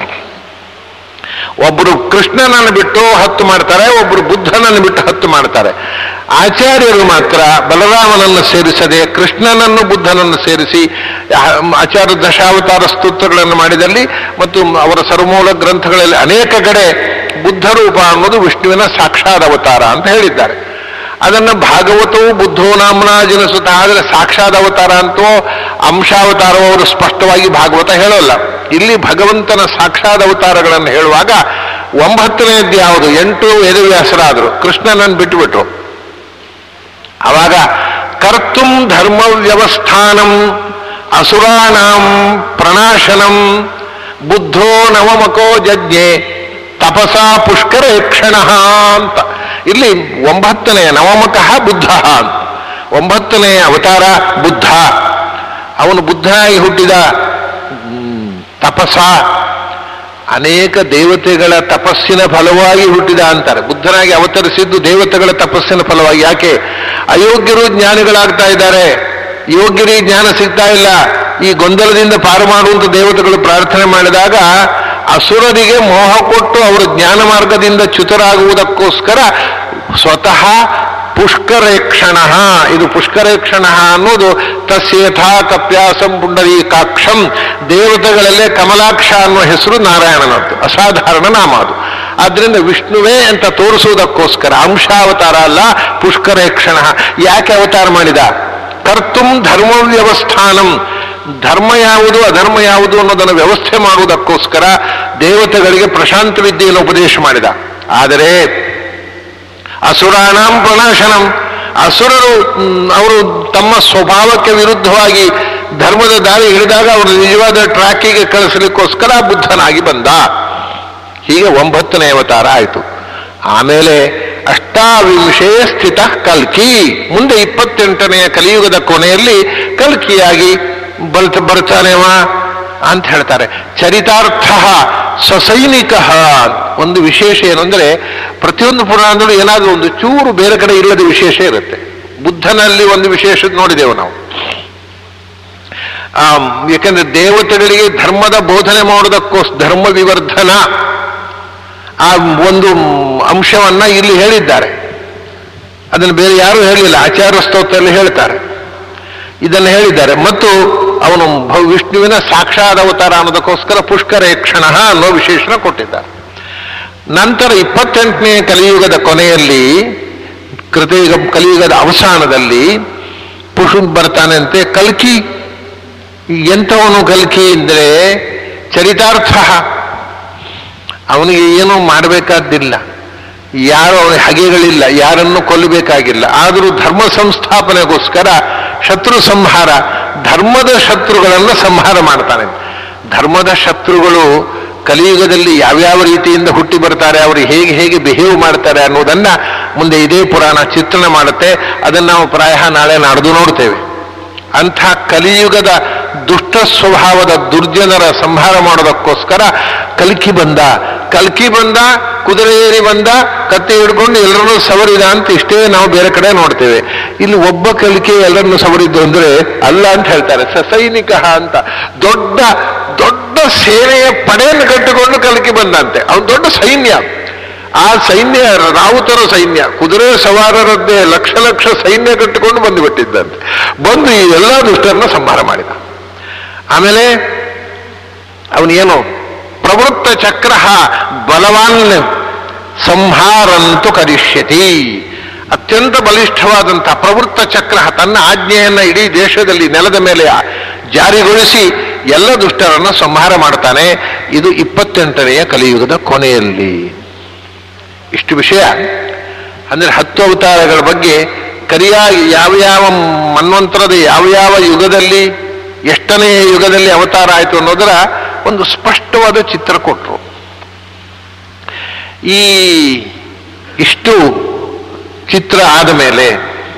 ಒಬ್ಬರು ಕೃಷ್ಣನನ್ನು ಬಿಟ್ಟು ಹತ್ತು ಮಾಡ್ತಾರೆ, ಒಬ್ಬರು ಬುದ್ಧನನ್ನು ಬಿಟ್ಟು ಹತ್ತು ಮಾಡ್ತಾರೆ. ಆಚಾರ್ಯರು ಮಾತ್ರ ಬಲರಾಮನನ್ನು ಸೇರಿಸದೆ ಕೃಷ್ಣನನ್ನು ಬುದ್ಧನನ್ನು ಸೇರಿಸಿ ಆಚಾರ್ಯ ದಶಾವತಾರ ಸ್ತೋತ್ರಗಳನ್ನು ಮಾಡಿದಲ್ಲಿ ಮತ್ತು ಅವರ ಸರ್ವಮೂಲ ಗ್ರಂಥಗಳಲ್ಲಿ ಅನೇಕ ಕಡೆ ಬುದ್ಧ ರೂಪ ಅನ್ನೋದು ವಿಷ್ಣುವಿನ ಸಾಕ್ಷಾತ್ ಅವತಾರ ಅಂತ ಹೇಳಿದ್ದಾರೆ. ಅದನ್ನು ಭಾಗವತವು ಬುದ್ಧೋ ನಾಮ್ನ ಜನಿಸುತ್ತ, ಆದರೆ ಸಾಕ್ಷಾತ್ ಅವತಾರ ಅಂತೋ ಅಂಶಾವತಾರವೋ ಅವರು ಸ್ಪಷ್ಟವಾಗಿ ಭಾಗವತ ಹೇಳೋಲ್ಲ. ಇಲ್ಲಿ ಭಗವಂತನ ಸಾಕ್ಷಾತ್ ಅವತಾರಗಳನ್ನು ಹೇಳುವಾಗ ಒಂಬತ್ತನೆಯದ್ದು ಯಾವುದು? ಎಂಟು ವೇದವ್ಯಾಸರಾದರು, ಕೃಷ್ಣನನ್ನು ಬಿಟ್ಟುಬಿಟ್ರು. ಆವಾಗ ಕರ್ತುಂ ಧರ್ಮ ವ್ಯವಸ್ಥಾನಂ ಅಸುರಾಣಾಂ ಪ್ರಣಾಶನಂ ಬುದ್ಧೋ ನವಮಕೋ ಜಜ್ಞೆ ತಪಸಾ ಪುಷ್ಕರೇಕ್ಷಣ ಅಂತ. ಇಲ್ಲಿ ಒಂಬತ್ತನೆಯ ನವಮಕಃ ಬುದ್ಧ ಅಂತ, ಒಂಬತ್ತನೆಯ ಅವತಾರ ಬುದ್ಧ. ಅವನು ಬುದ್ಧನಾಗಿ ಹುಟ್ಟಿದ ತಪಸ, ಅನೇಕ ದೇವತೆಗಳ ತಪಸ್ಸಿನ ಫಲವಾಗಿ ಹುಟ್ಟಿದ ಅಂತಾರೆ. ಬುದ್ಧನಾಗಿ ಅವತರಿಸಿದ್ದು ದೇವತೆಗಳ ತಪಸ್ಸಿನ ಫಲವಾಗಿ. ಯಾಕೆ? ಅಯೋಗ್ಯರು ಜ್ಞಾನಿಗಳಾಗ್ತಾ ಇದ್ದಾರೆ, ಯೋಗ್ಯರಿಗೆ ಜ್ಞಾನ ಸಿಗ್ತಾ ಇಲ್ಲ. ಈ ಗೊಂದಲದಿಂದ ಪಾರು ಮಾಡುವಂತ ದೇವತೆಗಳು ಪ್ರಾರ್ಥನೆ ಮಾಡಿದಾಗ ಅಸುರರಿಗೆ ಮೋಹ ಕೊಟ್ಟು ಅವರು ಜ್ಞಾನ ಮಾರ್ಗದಿಂದ ಚ್ಯುತರಾಗುವುದಕ್ಕೋಸ್ಕರ ಸ್ವತಃ ಪುಷ್ಕರೇಕ್ಷಣ, ಇದು ಪುಷ್ಕರೇಕ್ಷಣ ಅನ್ನೋದು ತಸ್ಯಥಾ ಕಪ್ಯಾಸಂ ಪುಂಡರೀಕಾಕ್ಷಂ, ದೇವತೆಗಳಲ್ಲೇ ಕಮಲಾಕ್ಷ ಅನ್ನುವ ಹೆಸರು ನಾರಾಯಣನದ್ದು, ಅಸಾಧಾರಣ ನಾಮ ಅದು. ಆದ್ರಿಂದ ವಿಷ್ಣುವೇ ಅಂತ ತೋರಿಸುವುದಕ್ಕೋಸ್ಕರ ಅಂಶಾವತಾರ ಅಲ್ಲ, ಪುಷ್ಕರೇಕ್ಷಣ. ಯಾಕೆ ಅವತಾರ ಮಾಡಿದ? ಕರ್ತುಂ ಧರ್ಮ ವ್ಯವಸ್ಥಾನಂ, ಧರ್ಮ ಯಾವುದು ಅಧರ್ಮ ಯಾವುದು ಅನ್ನೋದನ್ನು ವ್ಯವಸ್ಥೆ ಮಾಡುವುದಕ್ಕೋಸ್ಕರ ದೇವತೆಗಳಿಗೆ ಪ್ರಶಾಂತ ವಿದ್ಯೆಯನ್ನು ಉಪದೇಶ ಮಾಡಿದ. ಆದರೆ ಅಸುರಾಣಾಂ ಪ್ರಣಾಶನಂ, ಅಸುರರು ಅವರು ತಮ್ಮ ಸ್ವಭಾವಕ್ಕೆ ವಿರುದ್ಧವಾಗಿ ಧರ್ಮದ ದಾರಿ ಹಿಡಿದಾಗ ಅವರು ನಿಜವಾದ ಟ್ರ್ಯಾಕಿಗೆ ಕಳಿಸಲಿಕ್ಕೋಸ್ಕರ ಬುದ್ಧನಾಗಿ ಬಂದ. ಹೀಗೆ ಒಂಬತ್ತನೇ ಅವತಾರ ಆಯಿತು. ಆಮೇಲೆ ಅಷ್ಟಾವಿಂಶೇ ಸ್ಥಿತ ಕಲ್ಕಿ, ಮುಂದೆ ಇಪ್ಪತ್ತೆಂಟನೆಯ ಕಲಿಯುಗದ ಕೊನೆಯಲ್ಲಿ ಕಲ್ಕಿಯಾಗಿ ಬರ್ತ ಬರ್ತಾನೆವ ಅಂತ ಹೇಳ್ತಾರೆ. ಚರಿತಾರ್ಥ ಸಸೈನಿಕ. ಒಂದು ವಿಶೇಷ ಏನಂದ್ರೆ ಪ್ರತಿಯೊಂದು ಪುರಾಣದಲ್ಲೂ ಏನಾದರೂ ಒಂದು ಚೂರು ಬೇರೆ ಕಡೆ ಇಲ್ಲದ ವಿಶೇಷ ಇರುತ್ತೆ. ಬುದ್ಧನಲ್ಲಿ ಒಂದು ವಿಶೇಷ ನೋಡಿದೆವು ನಾವು. ಆ ಯಾಕಂದ್ರೆ ದೇವತೆಗಳಿಗೆ ಧರ್ಮದ ಬೋಧನೆ ಮಾಡೋದಕ್ಕೋಸ್ಕರ ಧರ್ಮ ವಿವರ್ಧನ ಆ ಒಂದು ಅಂಶವನ್ನ ಇಲ್ಲಿ ಹೇಳಿದ್ದಾರೆ. ಅದನ್ನು ಬೇರೆ ಯಾರು ಹೇಳಿಲ್ಲ, ಆಚಾರ್ಯ ಸ್ತೋತ್ರದಲ್ಲಿ ಹೇಳ್ತಾರೆ, ಇದನ್ನು ಹೇಳಿದ್ದಾರೆ. ಮತ್ತು ಅವನು ವಿಷ್ಣುವಿನ ಸಾಕ್ಷಾತ್ ಅವತಾರ ಅನ್ನೋದಕ್ಕೋಸ್ಕರ ಪುಷ್ಕರೇಕ್ಷಣ ಅನ್ನೋ ವಿಶೇಷಣ ಕೊಟ್ಟಿದ್ದಾರೆ. ನಂತರ ಇಪ್ಪತ್ತೆಂಟನೇ ಕಲಿಯುಗದ ಕೊನೆಯಲ್ಲಿ, ಕೃತಯುಗ ಕಲಿಯುಗದ ಅವಸಾನದಲ್ಲಿ ಪುಷು ಬರ್ತಾನಂತೆ ಕಲ್ಕಿ. ಎಂಥವನು ಕಲ್ಕಿ ಅಂದರೆ ಚರಿತಾರ್ಥ. ಅವನಿಗೆ ಏನೂ ಮಾಡಬೇಕಾದ್ದಿಲ್ಲ, ಯಾರು ಅವನಿಗೆ ಹಗೆಗಳಿಲ್ಲ, ಯಾರನ್ನು ಕೊಲ್ಲಬೇಕಾಗಿಲ್ಲ. ಆದರೂ ಧರ್ಮ ಸಂಸ್ಥಾಪನೆಗೋಸ್ಕರ ಶತ್ರು ಸಂಹಾರ, ಧರ್ಮದ ಶತ್ರುಗಳನ್ನು ಸಂಹಾರ ಮಾಡ್ತಾನೆ. ಧರ್ಮದ ಶತ್ರುಗಳು ಕಲಿಯುಗದಲ್ಲಿ ಯಾವ್ಯಾವ ರೀತಿಯಿಂದ ಹುಟ್ಟಿ ಬರ್ತಾರೆ, ಅವರು ಹೇಗೆ ಹೇಗೆ ಬಿಹೇವ್ ಮಾಡ್ತಾರೆ ಅನ್ನೋದನ್ನ ಮುಂದೆ ಇದೇ ಪುರಾಣ ಚಿತ್ರಣ ಮಾಡುತ್ತೆ. ಅದನ್ನು ನಾವು ಪ್ರಾಯ ನಾಳೆ ನಾಡ್ದು ನೋಡ್ತೇವೆ. ಅಂಥ ಕಲಿಯುಗದ ದುಷ್ಟ ಸ್ವಭಾವದ ದುರ್ಜನರ ಸಂಹಾರ ಮಾಡೋದಕ್ಕೋಸ್ಕರ ಕಲ್ಕಿ ಬಂದ. ಕಲ್ಕಿ ಬಂದ, ಕುದುರೆ ಏರಿ ಬಂದ, ಕತ್ತಿ ಹಿಡ್ಕೊಂಡು ಎಲ್ಲರನ್ನೂ ಸವರಿದ ಅಂತ ಇಷ್ಟೇ ನಾವು ಬೇರೆ ಕಡೆ ನೋಡ್ತೇವೆ. ಇಲ್ಲಿ ಒಬ್ಬ ಕಲ್ಕಿ ಎಲ್ಲರನ್ನು ಸವರಿದ್ದು ಅಂದ್ರೆ ಅಲ್ಲ ಅಂತ ಹೇಳ್ತಾರೆ. ಸಸೈನಿಕ ಅಂತ ದೊಡ್ಡ ದೊಡ್ಡ ಸೇನೆಯ ಪಡೆಯನ್ನು ಕಟ್ಟಿಕೊಂಡು ಕಲ್ಕಿ ಬಂದಂತೆ. ಅವನು ದೊಡ್ಡ ಸೈನ್ಯ. ಆ ಸೈನ್ಯ ರಾವುತರ ಸೈನ್ಯ, ಕುದುರೆ ಸವಾರರದ್ದೇ ಲಕ್ಷ ಲಕ್ಷ ಸೈನ್ಯ ಕಟ್ಟಿಕೊಂಡು ಬಂದುಬಿಟ್ಟಿದ್ದಂತೆ. ಬಂದು ಈ ಎಲ್ಲ ದುಷ್ಟರನ್ನ ಸಂಹಾರ ಮಾಡಿದ. ಆಮೇಲೆ ಅವನೇನು ಪ್ರವೃತ್ತ ಚಕ್ರ ಬಲವಾನ್ ಸಂಹಾರಂತು ಕರಿಷ್ಯತಿ, ಅತ್ಯಂತ ಬಲಿಷ್ಠವಾದಂತಹ ಪ್ರವೃತ್ತ ಚಕ್ರ ತನ್ನ ಆಜ್ಞೆಯನ್ನ ಇಡೀ ದೇಶದಲ್ಲಿ ನೆಲದ ಮೇಲೆ ಜಾರಿಗೊಳಿಸಿ ಎಲ್ಲ ದುಷ್ಟರನ್ನು ಸಂಹಾರ ಮಾಡ್ತಾನೆ. ಇದು ಇಪ್ಪತ್ತೆಂಟನೆಯ ಕಲಿಯುಗದ ಕೊನೆಯಲ್ಲಿ. ಇಷ್ಟು ವಿಷಯ ಅಂದ್ರೆ ಹತ್ತು ಅವತಾರಗಳ ಬಗ್ಗೆ ಕರಿಯಾಗಿ ಯಾವ ಯಾವ ಮನ್ವಂತರದ ಯಾವ ಯಾವ ಯುಗದಲ್ಲಿ ಎಷ್ಟನೇ ಯುಗದಲ್ಲಿ ಅವತಾರ ಆಯಿತು ಅನ್ನೋದರ ಒಂದು ಸ್ಪಷ್ಟವಾದ ಚಿತ್ರ ಕೊಟ್ಟರು. ಈ ಇಷ್ಟು ಚಿತ್ರ ಆದ ಮೇಲೆ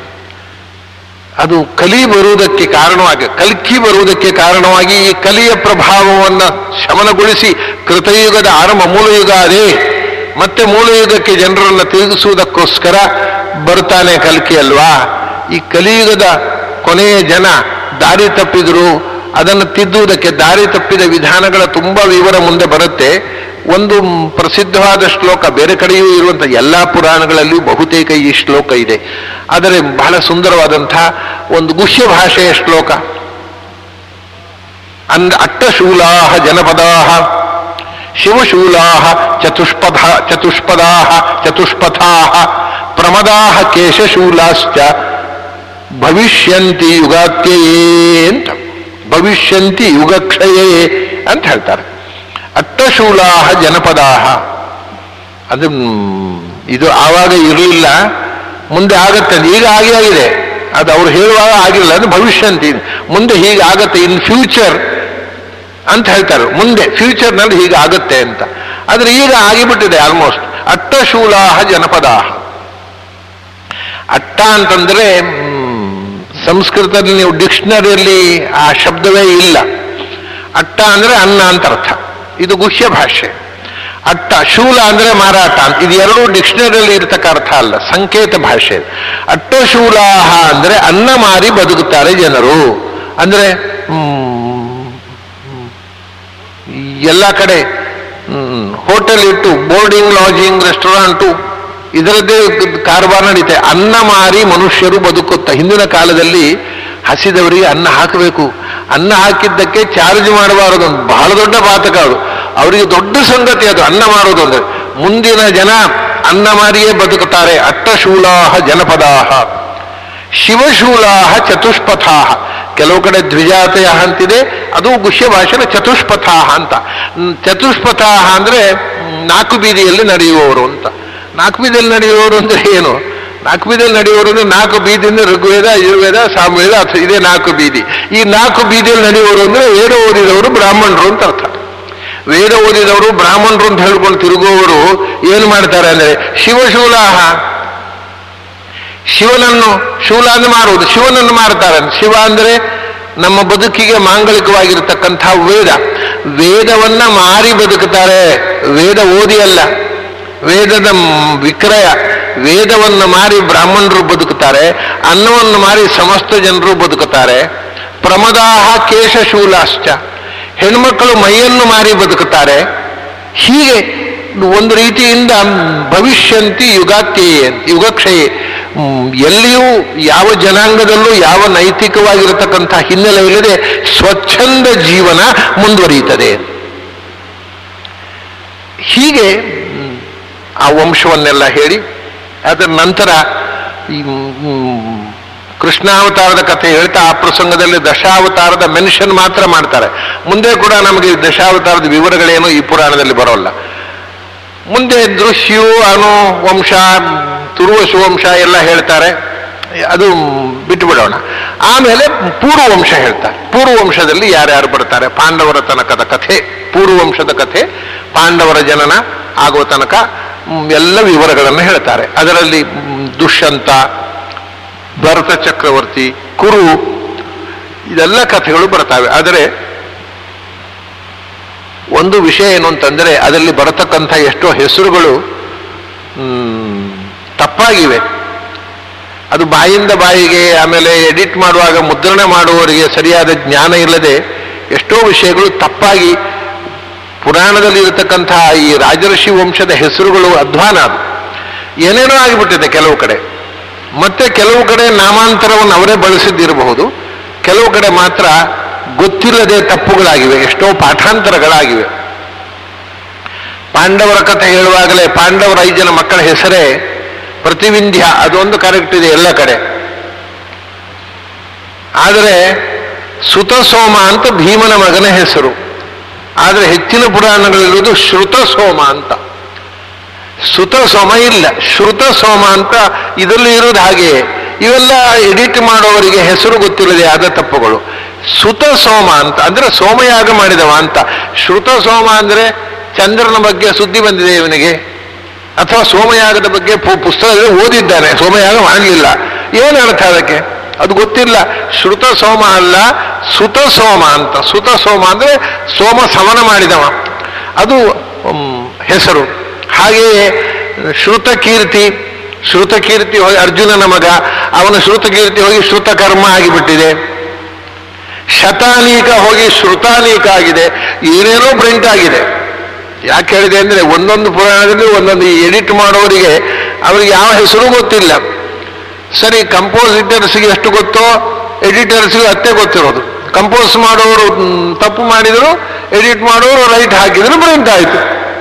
ಅದು ಕಲಿ ಬರುವುದಕ್ಕೆ ಕಾರಣವಾಗಿ ಕಲ್ಕಿ ಬರುವುದಕ್ಕೆ ಕಾರಣವಾಗಿ ಈ ಕಲಿಯ ಪ್ರಭಾವವನ್ನು ಶಮನಗೊಳಿಸಿ ಕೃತಯುಗದ ಆರಂಭ ಮೂಲಯುಗ ಅದೇ ಮತ್ತೆ ಮೂಲಯುಗಕ್ಕೆ ಜನರನ್ನು ತಿರುಗಿಸುವುದಕ್ಕೋಸ್ಕರ ಬರ್ತಾನೆ ಕಲ್ಕಿ ಅಲ್ವಾ. ಈ ಕಲಿಯುಗದ ಕೊನೆಯ ಜನ ದಾರಿ ತಪ್ಪಿದ್ರು, ಅದನ್ನು ತಿದ್ದುವುದಕ್ಕೆ ದಾರಿ ತಪ್ಪಿದ ವಿಧಾನಗಳ ತುಂಬ ವಿವರ ಮುಂದೆ ಬರುತ್ತೆ. ಒಂದು ಪ್ರಸಿದ್ಧವಾದ ಶ್ಲೋಕ ಬೇರೆ ಕಡೆಯೂ ಇರುವಂಥ ಎಲ್ಲ ಪುರಾಣಗಳಲ್ಲಿಯೂ ಬಹುತೇಕ ಈ ಶ್ಲೋಕ ಇದೆ. ಆದರೆ ಬಹಳ ಸುಂದರವಾದಂಥ ಒಂದು ಗುಹ್ಯ ಭಾಷೆಯ ಶ್ಲೋಕ. ಅಂದ ಅಟ್ಟಶೂಲಾ ಜನಪದಾ ಶಿವಶೂಲಾ ಚತುಷ್ಪಥ ಚತುಷ್ಪದಾ ಚತುಷ್ಪಥಾ ಪ್ರಮದಾ ಕೇಶಶೂಲಾಶ್ಚ ಭವಿಷ್ಯಂತಿ ಯುಗಾತ್ಯಯೇ ಅಂತ, ಭವಿಷ್ಯಂತಿ ಯುಗಕ್ಷಯೇ ಅಂತ ಹೇಳ್ತಾರೆ. ಅಟ್ಟಶೂಲಾ ಜನಪದಾ ಅದು ಇದು ಆವಾಗ ಇರಲಿಲ್ಲ, ಮುಂದೆ ಆಗತ್ತೆ. ಈಗ ಆಗೇ ಆಗಿದೆ, ಅದು ಅವ್ರು ಹೇಳುವಾಗ ಆಗಿಲ್ಲ, ಅದು ಭವಿಷ್ಯಂತಿ ಮುಂದೆ ಹೀಗೆ ಆಗತ್ತೆ, ಇನ್ ಫ್ಯೂಚರ್ ಅಂತ ಹೇಳ್ತಾರೆ. ಮುಂದೆ ಫ್ಯೂಚರ್ನಲ್ಲಿ ಹೀಗೆ ಆಗತ್ತೆ ಅಂತ. ಆದರೆ ಈಗ ಆಗಿಬಿಟ್ಟಿದೆ ಆಲ್ಮೋಸ್ಟ್. ಅಟ್ಟಶೂಲಾ ಜನಪದಾ. ಅಟ್ಟ ಅಂತಂದ್ರೆ ಸಂಸ್ಕೃತದಲ್ಲಿ ನೀವು ಡಿಕ್ಷನರಿಯಲ್ಲಿ ಆ ಶಬ್ದವೇ ಇಲ್ಲ. ಅಟ್ಟ ಅಂದ್ರೆ ಅನ್ನ ಅಂತ ಅರ್ಥ. ಇದು ಗುಹ್ಯ ಭಾಷೆ. ಅಟ್ಟ ಶೂಲ ಅಂದ್ರೆ ಮಾರಾಟ ಅಂತ. ಇದು ಎರಡೂ ಡಿಕ್ಷನರಿಯಲ್ಲಿ ಇರತಕ್ಕ ಅರ್ಥ ಅಲ್ಲ, ಸಂಕೇತ ಭಾಷೆ. ಅಟ್ಟಶೂಲಾಹ ಅಂದ್ರೆ ಅನ್ನ ಮಾರಿ ಬದುಕುತ್ತಾರೆ ಜನರು. ಅಂದ್ರೆ ಎಲ್ಲ ಕಡೆ ಹೋಟೆಲ್ ಇಟ್ಟು ಬೋರ್ಡಿಂಗ್ ಲಾಡ್ಜಿಂಗ್ ರೆಸ್ಟೋರೆಂಟು ಇದರದ್ದೇ ಕಾರವಾರ ನಡೀತೆ. ಅನ್ನ ಮಾರಿ ಮನುಷ್ಯರು ಬದುಕುತ್ತ. ಹಿಂದಿನ ಕಾಲದಲ್ಲಿ ಹಸಿದವರಿಗೆ ಅನ್ನ ಹಾಕಬೇಕು, ಅನ್ನ ಹಾಕಿದ್ದಕ್ಕೆ ಚಾರ್ಜ್ ಮಾಡಬಾರದು, ಬಹಳ ದೊಡ್ಡ ಪಾತಕ ಅದು. ಅವರಿಗೆ ದೊಡ್ಡ ಸಂಗತಿ ಅದು ಅನ್ನ ಮಾರೋದು ಅಂದ್ರೆ. ಮುಂದಿನ ಜನ ಅನ್ನ ಮಾರಿಯೇ ಬದುಕುತ್ತಾರೆ. ಅಟ್ಟಶೂಲಾಹ ಜನಪದಾಹ ಶಿವಶೂಲಾಹ ಚತುಷ್ಪಥಾಹ. ಕೆಲವು ಕಡೆ ದ್ವಿಜಾತಯ ಅಂತಿದೆ, ಅದು ಗುಹ್ಯ ಭಾಷೆನ ಚತುಷ್ಪಥಾಹ ಅಂತ. ಚತುಷ್ಪಥಾಹ ಅಂದ್ರೆ ನಾಲ್ಕು ಬೀದಿಯಲ್ಲಿ ನಡೆಯುವವರು ಅಂತ. ನಾಲ್ಕು ಬೀದಿಯಲ್ಲಿ ನಡೆಯುವವರು ಅಂದ್ರೆ ಏನು? ನಾಲ್ಕು ಬೀದಿಯಲ್ಲಿ ನಡೆಯುವವರು ಅಂದ್ರೆ ನಾಲ್ಕು ಬೀದಿಯಿಂದ ಋಗ್ವೇದ ಯಜುರ್ವೇದ ಸಾಮವೇದ ಅಥವಾ ಇದೇ ನಾಲ್ಕು ಬೀದಿ. ಈ ನಾಲ್ಕು ಬೀದಿಯಲ್ಲಿ ನಡೆಯುವವರು ಅಂದ್ರೆ ವೇದ ಓದಿದವರು ಬ್ರಾಹ್ಮಣರು ಅಂತ ಅರ್ಥ. ವೇದ ಓದಿದವರು ಬ್ರಾಹ್ಮಣರು ಅಂತ ಹೇಳ್ಕೊಂಡು ತಿರುಗುವವರು ಏನು ಮಾಡ್ತಾರೆ ಅಂದ್ರೆ ಶಿವಶೂಲಾಹ, ಶಿವನನ್ನು ಶೂಲ ಅಂದ್ರೆ ಮಾರುವುದು, ಶಿವನನ್ನು ಮಾರ್ತಾರೆ. ಶಿವ ಅಂದ್ರೆ ನಮ್ಮ ಬದುಕಿಗೆ ಮಾಂಗಳಿಕವಾಗಿರತಕ್ಕಂಥ ವೇದ. ವೇದವನ್ನ ಮಾರಿ ಬದುಕುತ್ತಾರೆ, ವೇದ ಓದಿ ಅಲ್ಲ, ವೇದದ ವಿಕ್ರಯ. ವೇದವನ್ನು ಮಾರಿ ಬ್ರಾಹ್ಮಣರು ಬದುಕುತ್ತಾರೆ, ಅನ್ನವನ್ನು ಮಾರಿ ಸಮಸ್ತ ಜನರು ಬದುಕುತ್ತಾರೆ. ಪ್ರಮದಾಹ ಕೇಶಶೂಲಾಶ್ಚ, ಹೆಣ್ಮಕ್ಕಳು ಮೈಯನ್ನು ಮಾರಿ ಬದುಕುತ್ತಾರೆ. ಹೀಗೆ ಒಂದು ರೀತಿಯಿಂದ ಭವಿಷ್ಯಂತಿ ಯುಗಾತ್ಯಯೇ ಯುಗಕ್ಷಯೇ. ಎಲ್ಲಿಯೂ ಯಾವ ಜನಾಂಗದಲ್ಲೂ ಯಾವ ನೈತಿಕವಾಗಿರತಕ್ಕಂಥ ಹಿನ್ನೆಲೆ ಇಲ್ಲದೆ ಸ್ವಚ್ಛಂದ ಜೀವನ ಮುಂದುವರಿಯುತ್ತದೆ. ಹೀಗೆ ಆ ವಂಶವನ್ನೆಲ್ಲ ಹೇಳಿ ಅದರ ನಂತರ ಈ ಕೃಷ್ಣಾವತಾರದ ಕಥೆ ಹೇಳ್ತಾ ಆ ಪ್ರಸಂಗದಲ್ಲಿ ದಶಾವತಾರದ ಮೆನ್ಷನ್ ಮಾತ್ರ ಮಾಡ್ತಾರೆ. ಮುಂದೆ ಕೂಡ ನಮಗೆ ದಶಾವತಾರದ ವಿವರಗಳೇನು ಈ ಪುರಾಣದಲ್ಲಿ ಬರೋಲ್ಲ. ಮುಂದೆ ದೃಶ್ಯು ಅನು ವಂಶ ತುರ್ವಸು ವಂಶ ಎಲ್ಲ ಹೇಳ್ತಾರೆ, ಅದು ಬಿಟ್ಟುಬಿಡೋಣ. ಆಮೇಲೆ ಪೂರ್ವವಂಶ ಹೇಳ್ತಾರೆ. ಪೂರ್ವವಂಶದಲ್ಲಿ ಯಾರ್ಯಾರು ಬರ್ತಾರೆ, ಪಾಂಡವರ ತನಕದ ಕಥೆ, ಪೂರ್ವವಂಶದ ಕಥೆ, ಪಾಂಡವರ ಜನನ ಆಗುವ ತನಕ ಎಲ್ಲ ವಿವರಗಳನ್ನು ಹೇಳ್ತಾರೆ. ಅದರಲ್ಲಿ ದುಷ್ಯಂತ, ಭರತ ಚಕ್ರವರ್ತಿ, ಕುರು, ಇದೆಲ್ಲ ಕಥೆಗಳು ಬರ್ತಾವೆ. ಆದರೆ ಒಂದು ವಿಷಯ ಏನು ಅಂತಂದರೆ ಅದರಲ್ಲಿ ಬರತಕ್ಕಂಥ ಎಷ್ಟೋ ಹೆಸರುಗಳು ತಪ್ಪಾಗಿವೆ. ಅದು ಬಾಯಿಂದ ಬಾಯಿಗೆ, ಆಮೇಲೆ ಎಡಿಟ್ ಮಾಡುವಾಗ ಮುದ್ರಣ ಮಾಡುವವರಿಗೆ ಸರಿಯಾದ ಜ್ಞಾನ ಇಲ್ಲದೆ ಎಷ್ಟೋ ವಿಷಯಗಳು ತಪ್ಪಾಗಿ ಪುರಾಣದಲ್ಲಿ ಇರತಕ್ಕಂಥ ಈ ರಾಜರ್ಷಿ ವಂಶದ ಹೆಸರುಗಳು ಅಧ್ವಾನ, ಏನೇನೋ ಆಗಿಬಿಟ್ಟಿದೆ ಕೆಲವು ಕಡೆ. ಮತ್ತೆ ಕೆಲವು ಕಡೆ ನಾಮಾಂತರವನ್ನು ಅವರೇ ಬಳಸಿದ್ದಿರಬಹುದು, ಕೆಲವು ಕಡೆ ಮಾತ್ರ ಗೊತ್ತಿಲ್ಲದೆ ತಪ್ಪುಗಳಾಗಿವೆ, ಎಷ್ಟೋ ಪಾಠಾಂತರಗಳಾಗಿವೆ. ಪಾಂಡವರ ಕಥೆ ಹೇಳುವಾಗಲೇ ಪಾಂಡವರ ಐದು ಜನ ಮಕ್ಕಳ ಹೆಸರೇ ಪ್ರತಿವಿಂಧ್ಯ, ಅದೊಂದು ಕರೆಕ್ಟ್ ಇದೆ ಎಲ್ಲ ಕಡೆ. ಆದರೆ ಸುತಸೋಮ ಅಂತ ಭೀಮನ ಮಗನ ಹೆಸರು, ಆದರೆ ಹೆಚ್ಚಿನ ಪುರಾಣಗಳಿರುವುದು ಶ್ರುತಸೋಮ ಅಂತ. ಸುತಸೋಮ ಇಲ್ಲ, ಶ್ರುತಸೋಮ ಅಂತ ಇದರಲ್ಲಿ ಇರೋದು ಹಾಗೆಯೇ. ಇವೆಲ್ಲ ಎಡಿಟ್ ಮಾಡೋವರಿಗೆ ಹೆಸರು ಗೊತ್ತಿಲ್ಲದೆ ಆದ ತಪ್ಪುಗಳು. ಸುತಸೋಮ ಅಂತ ಅಂದ್ರೆ ಸೋಮಯಾಗ ಮಾಡಿದವ ಅಂತ. ಶ್ರುತಸೋಮ ಅಂದ್ರೆ ಚಂದ್ರನ ಬಗ್ಗೆ ಸುದ್ದಿ ಬಂದಿದೆ ಇವನಿಗೆ, ಅಥವಾ ಸೋಮಯಾಗದ ಬಗ್ಗೆ ಪುಸ್ತಕದಲ್ಲಿ ಓದಿದ್ದಾನೆ, ಸೋಮಯಾಗ ಮಾಡಲಿಲ್ಲ. ಏನು ಅರ್ಥ ಅದಕ್ಕೆ? ಅದು ಗೊತ್ತಿಲ್ಲ. ಶ್ರುತ ಸೋಮ ಅಲ್ಲ, ಸುತ ಸೋಮ ಅಂತ. ಸುತ ಸೋಮ ಅಂದ್ರೆ ಸೋಮ ಸಮನ ಮಾಡಿದವ, ಅದು ಹೆಸರು. ಹಾಗೆಯೇ ಶ್ರುತಕೀರ್ತಿ, ಶ್ರುತಕೀರ್ತಿ ಹೋಗಿ ಅರ್ಜುನನ ಮಗ, ಅವನ ಶ್ರುತಕೀರ್ತಿ ಹೋಗಿ ಶ್ರುತಕರ್ಮ ಆಗಿಬಿಟ್ಟಿದೆ. ಶತಾನೀಕ ಹೋಗಿ ಶ್ರುತಾನೀಕ ಆಗಿದೆ. ಏನೇನೋ ಪ್ರಿಂಟ್ ಆಗಿದೆ. ಯಾಕೆ ಹೇಳಿದೆ ಅಂದ್ರೆ ಒಂದೊಂದು ಪುರಾಣದಲ್ಲಿ ಒಂದೊಂದು ಎಡಿಟ್ ಮಾಡೋರಿಗೆ ಅವರಿಗೆ ಯಾವ ಹೆಸರು ಗೊತ್ತಿಲ್ಲ. ಸರಿ, ಕಂಪೋಸಿಟರ್ಸ್ಗೆ ಎಷ್ಟು ಗೊತ್ತೋ ಎಡಿಟರ್ಸ್ಗೆ ಅಷ್ಟೇ ಗೊತ್ತಿರೋದು. ಕಂಪೋಸ್ ಮಾಡೋರು ತಪ್ಪು ಮಾಡಿದ್ರು, ಎಡಿಟ್ ಮಾಡೋರು ರೈಟ್ ಹಾಕಿದ್ರು, ಪ್ರಿಂಟ್ ಆಯಿತು.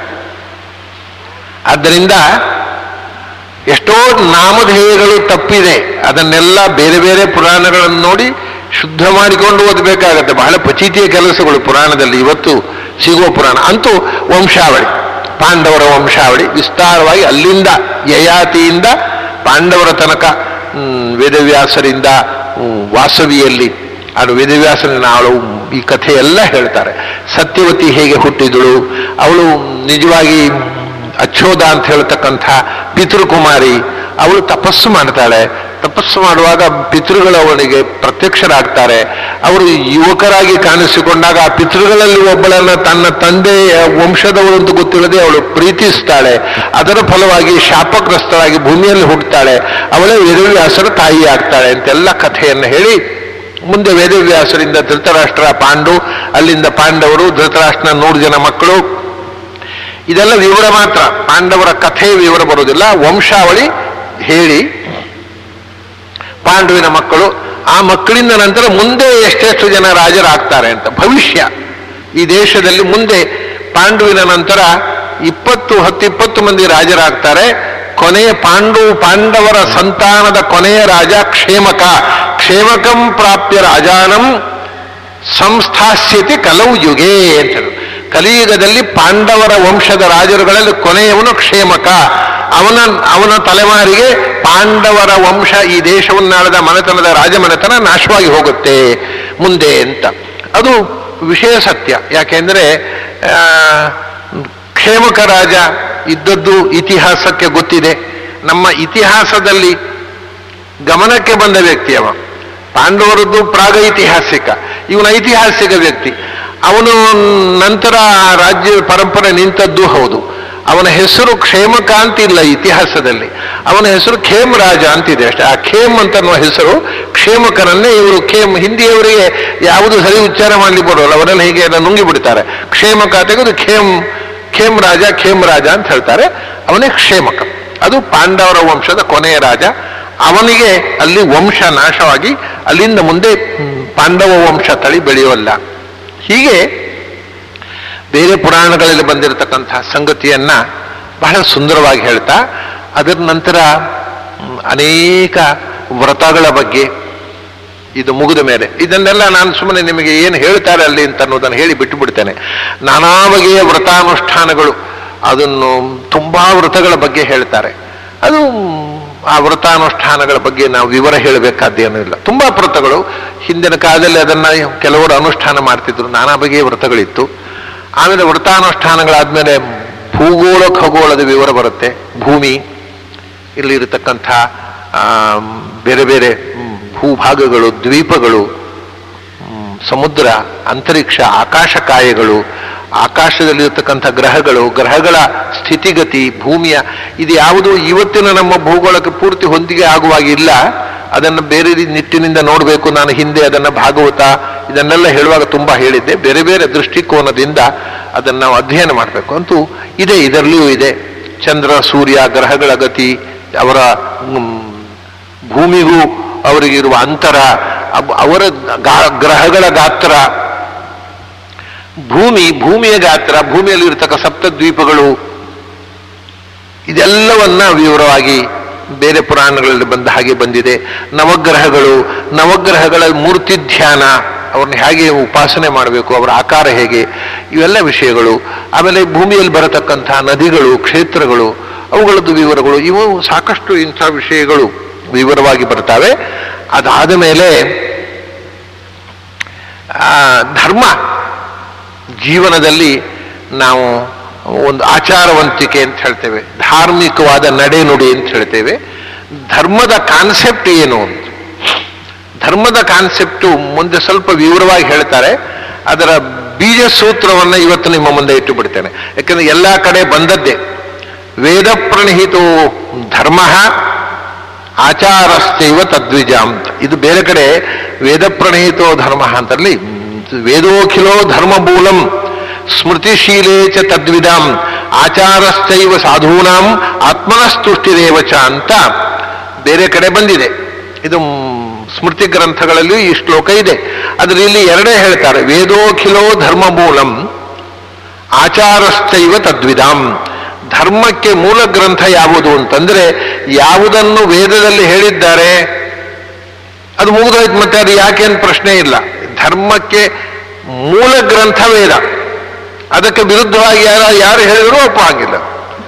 ಆದ್ದರಿಂದ ಎಷ್ಟೋ ನಾಮಧೇಯಗಳು ತಪ್ಪಿದೆ. ಅದನ್ನೆಲ್ಲ ಬೇರೆ ಬೇರೆ ಪುರಾಣಗಳನ್ನು ನೋಡಿ ಶುದ್ಧ ಮಾಡಿಕೊಂಡು ಓದಬೇಕಾಗತ್ತೆ. ಬಹಳ ಪಚೀತಿಯ ಕೆಲಸಗಳು ಪುರಾಣದಲ್ಲಿ ಇವತ್ತು ಸಿಗುವ ಪುರಾಣ. ಅಂತೂ ವಂಶಾವಳಿ, ಪಾಂಡವರ ವಂಶಾವಳಿ ವಿಸ್ತಾರವಾಗಿ ಅಲ್ಲಿಂದ ಯಯಾತಿಯಿಂದ ಪಾಂಡವರ ತನಕ ವೇದವ್ಯಾಸರಿಂದ ವಾಸವಿಯಲ್ಲಿ ಅದು ವೇದವ್ಯಾಸನ ಅವಳು ಈ ಕಥೆಯೆಲ್ಲ ಹೇಳ್ತಾರೆ. ಸತ್ಯವತಿ ಹೇಗೆ ಹುಟ್ಟಿದಳು, ಅವಳು ನಿಜವಾಗಿ ಅಚ್ಚೋದ ಅಂತ ಹೇಳ್ತಕ್ಕಂಥ ಪಿತೃಕುಮಾರಿ, ಅವಳು ತಪಸ್ಸು ಮಾಡ್ತಾಳೆ. ತಪಸ್ಸು ಮಾಡುವಾಗ ಪಿತೃಗಳು ಅವಳಿಗೆ ಪ್ರತ್ಯಕ್ಷರಾಗ್ತಾರೆ. ಅವರು ಯುವಕರಾಗಿ ಕಾಣಿಸಿಕೊಂಡಾಗ ಆ ಪಿತೃಗಳಲ್ಲಿ ಒಬ್ಬಳನ್ನ ತನ್ನ ತಂದೆಯ ವಂಶದವಳು ಅಂತ ಗೊತ್ತಿಲ್ಲದೆ ಅವಳು ಪ್ರೀತಿಸ್ತಾಳೆ. ಅದರ ಫಲವಾಗಿ ಶಾಪಗ್ರಸ್ತಳಾಗಿ ಭೂಮಿಯಲ್ಲಿ ಹುಟ್ಟುತ್ತಾಳೆ. ಅವಳೇ ವೇದವ್ಯಾಸರ ತಾಯಿ ಆಗ್ತಾಳೆ ಅಂತೆಲ್ಲ ಕಥೆಯನ್ನು ಹೇಳಿ ಮುಂದೆ ವೇದವ್ಯಾಸರಿಂದ ಧೃತರಾಷ್ಟ್ರ, ಪಾಂಡು, ಅಲ್ಲಿಂದ ಪಾಂಡವರು, ಧೃತರಾಷ್ಟ್ರನ ನೂರು ಜನ ಮಕ್ಕಳು, ಇದೆಲ್ಲ ವಿವರ ಮಾತ್ರ. ಪಾಂಡವರ ಕಥೆ ವಿವರ ಬರುವುದಿಲ್ಲ. ವಂಶಾವಳಿ ಹೇಳಿ ಪಾಂಡುವಿನ ಮಕ್ಕಳು, ಆ ಮಕ್ಕಳಿಂದ ನಂತರ ಮುಂದೆ ಎಷ್ಟೆಷ್ಟು ಜನ ರಾಜರಾಗ್ತಾರೆ ಅಂತ ಭವಿಷ್ಯ. ಈ ದೇಶದಲ್ಲಿ ಮುಂದೆ ಪಾಂಡುವಿನ ನಂತರ ಇಪ್ಪತ್ತು ಹತ್ತಿಪ್ಪತ್ತು ಮಂದಿ ರಾಜರಾಗ್ತಾರೆ. ಕೊನೆಯ ಪಾಂಡು ಪಾಂಡವರ ಸಂತಾನದ ಕೊನೆಯ ರಾಜ ಕ್ಷೇಮಕ. ಕ್ಷೇಮಕಂ ಪ್ರಾಪ್ಯ ರಾಜಾನಂ ಸಂಸ್ಥಾಸ್ಯತಿ ಕಲೌ ಯುಗೇ ಅಂತ. ಕಲಿಯುಗದಲ್ಲಿ ಪಾಂಡವರ ವಂಶದ ರಾಜರುಗಳಲ್ಲಿ ಕೊನೆಯವನು ಕ್ಷೇಮಕ. ಅವನ ಅವನ ತಲೆಮಾರಿಗೆ ಪಾಂಡವರ ವಂಶ ಈ ದೇಶವನ್ನಾಳದ ಮನೆತನದ ರಾಜಮನೆತನ ನಾಶವಾಗಿ ಹೋಗುತ್ತೆ ಮುಂದೆ ಅಂತ. ಅದು ವಿಷಯ ಸತ್ಯ. ಯಾಕೆಂದ್ರೆ ಕ್ಷೇಮಕ ರಾಜ ಇದ್ದದ್ದು ಇತಿಹಾಸಕ್ಕೆ ಗೊತ್ತಿದೆ. ನಮ್ಮ ಇತಿಹಾಸದಲ್ಲಿ ಗಮನಕ್ಕೆ ಬಂದ ವ್ಯಕ್ತಿ ಅವ. ಪಾಂಡವರದ್ದು ಪ್ರಾಗೈತಿಹಾಸಿಕ, ಇವನ ಐತಿಹಾಸಿಕ ವ್ಯಕ್ತಿ. ಅವನು ನಂತರ ರಾಜ್ಯ ಪರಂಪರೆ ನಿಂತದ್ದು ಹೌದು. ಅವನ ಹೆಸರು ಕ್ಷೇಮಕ ಅಂತಿಲ್ಲ ಇತಿಹಾಸದಲ್ಲಿ, ಅವನ ಹೆಸರು ಖೇಮ್ ರಾಜ ಅಂತಿದೆ ಅಷ್ಟೇ. ಆ ಖೇಮ್ ಅಂತನ್ನುವ ಹೆಸರು ಕ್ಷೇಮಕನನ್ನೇ ಇವರು ಖೇಮ್, ಹಿಂದಿಯವರಿಗೆ ಯಾವುದು ಸರಿ ಉಚ್ಚಾರ ಮಾಡ್ಲಿಕ್ಕೆ ಬರೋಲ್ಲ, ಅವರೆಲ್ಲ ಹೀಗೆ ಎಲ್ಲ ನುಂಗಿ ಬಿಡ್ತಾರೆ. ಕ್ಷೇಮಕ ತೆಗೆದು ಖೇಮ್ ಖೇಮ್ ರಾಜ ಖೇಮ್ ರಾಜ ಅಂತ ಹೇಳ್ತಾರೆ. ಅವನೇ ಕ್ಷೇಮಕ. ಅದು ಪಾಂಡವರ ವಂಶದ ಕೊನೆಯ ರಾಜ. ಅವನಿಗೆ ಅಲ್ಲಿ ವಂಶ ನಾಶವಾಗಿ ಅಲ್ಲಿಂದ ಮುಂದೆ ಪಾಂಡವ ವಂಶ ತಳಿ ಬೆಳೆಯೋಲ್ಲ. ಹೀಗೆ ಬೇರೆ ಪುರಾಣಗಳಲ್ಲಿ ಬಂದಿರತಕ್ಕಂಥ ಸಂಗತಿಯನ್ನ ಬಹಳ ಸುಂದರವಾಗಿ ಹೇಳ್ತಾ, ಅದರ ನಂತರ ಅನೇಕ ವ್ರತಗಳ ಬಗ್ಗೆ ಇದು ಮುಗಿದ ಮೇಲೆ ಇದನ್ನೆಲ್ಲ ನಾನು ಸುಮ್ಮನೆ ನಿಮಗೆ ಏನು ಹೇಳ್ತಾರೆ ಅಲ್ಲಿ ಅಂತ ಅನ್ನೋದನ್ನು ಹೇಳಿ ಬಿಟ್ಟು ಬಿಡ್ತೇನೆ. ನಾನಾ ಬಗೆಯ ವ್ರತಾನುಷ್ಠಾನಗಳು, ಅದನ್ನು ತುಂಬಾ ವ್ರತಗಳ ಬಗ್ಗೆ ಹೇಳ್ತಾರೆ. ಅದು ಆ ವ್ರತಾನುಷ್ಠಾನಗಳ ಬಗ್ಗೆ ನಾವು ವಿವರ ಹೇಳಬೇಕಾದ್ದೇನೂ ಇಲ್ಲ. ತುಂಬಾ ವ್ರತಗಳು ಹಿಂದಿನ ಕಾಲದಲ್ಲಿ ಅದನ್ನ ಕೆಲವರು ಅನುಷ್ಠಾನ ಮಾಡ್ತಿದ್ರು, ನಾನಾ ಬಗೆಯ ವ್ರತಗಳಿತ್ತು. ಆಮೇಲೆ ವ್ರತಾನುಷ್ಠಾನಗಳಾದ್ಮೇಲೆ ಭೂಗೋಳ ಖಗೋಳದ ವಿವರ ಬರುತ್ತೆ. ಭೂಮಿ, ಇಲ್ಲಿ ಇರತಕ್ಕಂಥ ಬೇರೆ ಬೇರೆ ಭೂಭಾಗಗಳು, ದ್ವೀಪಗಳು, ಸಮುದ್ರ, ಅಂತರಿಕ್ಷ, ಆಕಾಶಕಾಯಗಳು, ಆಕಾಶದಲ್ಲಿರತಕ್ಕಂಥ ಗ್ರಹಗಳು, ಗ್ರಹಗಳ ಸ್ಥಿತಿಗತಿ, ಭೂಮಿಯ ಇದು ಯಾವುದು ಇವತ್ತಿನ ನಮ್ಮ ಭೂಗೋಳಕ್ಕೆ ಪೂರ್ತಿ ಹೊಂದಿಗೆ ಆಗುವಾಗಿಲ್ಲ. ಅದನ್ನು ಬೇರೆ ನಿಟ್ಟಿನಿಂದ ನೋಡಬೇಕು. ನಾನು ಹಿಂದೆ ಅದನ್ನು ಭಾಗವತ ಇದನ್ನೆಲ್ಲ ಹೇಳುವಾಗ ತುಂಬಾ ಹೇಳಿದ್ದೆ. ಬೇರೆ ಬೇರೆ ದೃಷ್ಟಿಕೋನದಿಂದ ಅದನ್ನು ನಾವು ಅಧ್ಯಯನ ಮಾಡಬೇಕು. ಅಂತೂ ಇದೆ, ಇದರಲ್ಲಿಯೂ ಇದೆ. ಚಂದ್ರ ಸೂರ್ಯ ಗ್ರಹಗಳ ಗತಿ, ಅವರ ಭೂಮಿಗೂ ಅವರಿಗಿರುವ ಅಂತರ, ಅವರ ಗ್ರಹಗಳ ಗಾತ್ರ, ಭೂಮಿ ಭೂಮಿಯ ಗಾತ್ರ, ಭೂಮಿಯಲ್ಲಿ ಇರತಕ್ಕ ಸಪ್ತದ್ವೀಪಗಳು, ಇದೆಲ್ಲವನ್ನ ವಿವರವಾಗಿ ಬೇರೆ ಪುರಾಣಗಳಲ್ಲಿ ಬಂದ ಹಾಗೆ ಬಂದಿದೆ. ನವಗ್ರಹಗಳು, ನವಗ್ರಹಗಳ ಮೂರ್ತಿ ಧ್ಯಾನ, ಅವ್ರನ್ನ ಹೇಗೆ ಉಪಾಸನೆ ಮಾಡಬೇಕು, ಅವರ ಆಕಾರ ಹೇಗೆ, ಇವೆಲ್ಲ ವಿಷಯಗಳು. ಆಮೇಲೆ ಭೂಮಿಯಲ್ಲಿ ಬರತಕ್ಕಂಥ ನದಿಗಳು, ಕ್ಷೇತ್ರಗಳು, ಅವುಗಳದ್ದು ವಿವರಗಳು, ಇವು ಸಾಕಷ್ಟು ಇಂಥ ವಿಷಯಗಳು ವಿವರವಾಗಿ ಬರ್ತಾವೆ. ಅದಾದ ಮೇಲೆ ಧರ್ಮ ಜೀವನದಲ್ಲಿ ನಾವು ಒಂದು ಆಚಾರವಂತಿಕೆ ಅಂತ ಹೇಳ್ತೇವೆ, ಧಾರ್ಮಿಕವಾದ ನಡೆನುಡಿ ಅಂತ ಹೇಳ್ತೇವೆ. ಧರ್ಮದ ಕಾನ್ಸೆಪ್ಟ್ ಏನು ಅಂತ, ಧರ್ಮದ ಕಾನ್ಸೆಪ್ಟು ಮುಂದೆ ಸ್ವಲ್ಪ ವಿವರವಾಗಿ ಹೇಳ್ತಾರೆ. ಅದರ ಬೀಜ ಸೂತ್ರವನ್ನು ಇವತ್ತು ನಿಮ್ಮ ಮುಂದೆ ಇಟ್ಟು ಬಿಡ್ತೇನೆ. ಯಾಕಂದ್ರೆ ಎಲ್ಲ ಕಡೆ ಬಂದದ್ದೇ ವೇದ ಪ್ರಣಹಿತೋ ಧರ್ಮ ಆಚಾರಸ್ಥೈವ ತದ್ವಿಜ ಅಂತ. ಇದು ಬೇರೆ ಕಡೆ ವೇದ ಪ್ರಣಹಿತೋ ಧರ್ಮ ಅಂತಲ್ಲಿ ವೇದೋಖಿಲೋ ಧರ್ಮಮೂಲಂ ಸ್ಮೃತಿಶೀಲೇ ಚ ತದ್ವಿದಾಂ ಆಚಾರಸ್ಥೈವ ಸಾಧೂನಾಂ ಆತ್ಮನಸ್ತುಷ್ಟಿರೇವಚ ಅಂತ ಬೇರೆ ಕಡೆ ಬಂದಿದೆ. ಇದು ಸ್ಮೃತಿ ಗ್ರಂಥಗಳಲ್ಲಿ ಈ ಶ್ಲೋಕ ಇದೆ. ಆದರೆ ಇಲ್ಲಿ ಎರಡೇ ಹೇಳ್ತಾರೆ, ವೇದೋಖಿಲೋ ಧರ್ಮಮೂಲಂ ಆಚಾರಸ್ಥೈವ ತದ್ವಿದಾಂ. ಧರ್ಮಕ್ಕೆ ಮೂಲ ಗ್ರಂಥ ಯಾವುದು ಅಂತಂದ್ರೆ ಯಾವುದನ್ನು ವೇದದಲ್ಲಿ ಹೇಳಿದ್ದಾರೆ ಅದು ಮುಗಿದೋಯ್ತು, ಮತ್ತೆ ಅದು ಯಾಕೇನು ಪ್ರಶ್ನೆ ಇಲ್ಲ. ಧರ್ಮಕ್ಕೆ ಮೂಲ ಗ್ರಂಥ ವೇದ, ಅದಕ್ಕೆ ವಿರುದ್ಧವಾಗಿ ಯಾರ ಯಾರು ಹೇಳಿದ್ರು ಒಪ್ಪ ಹಾಗಿಲ್ಲ.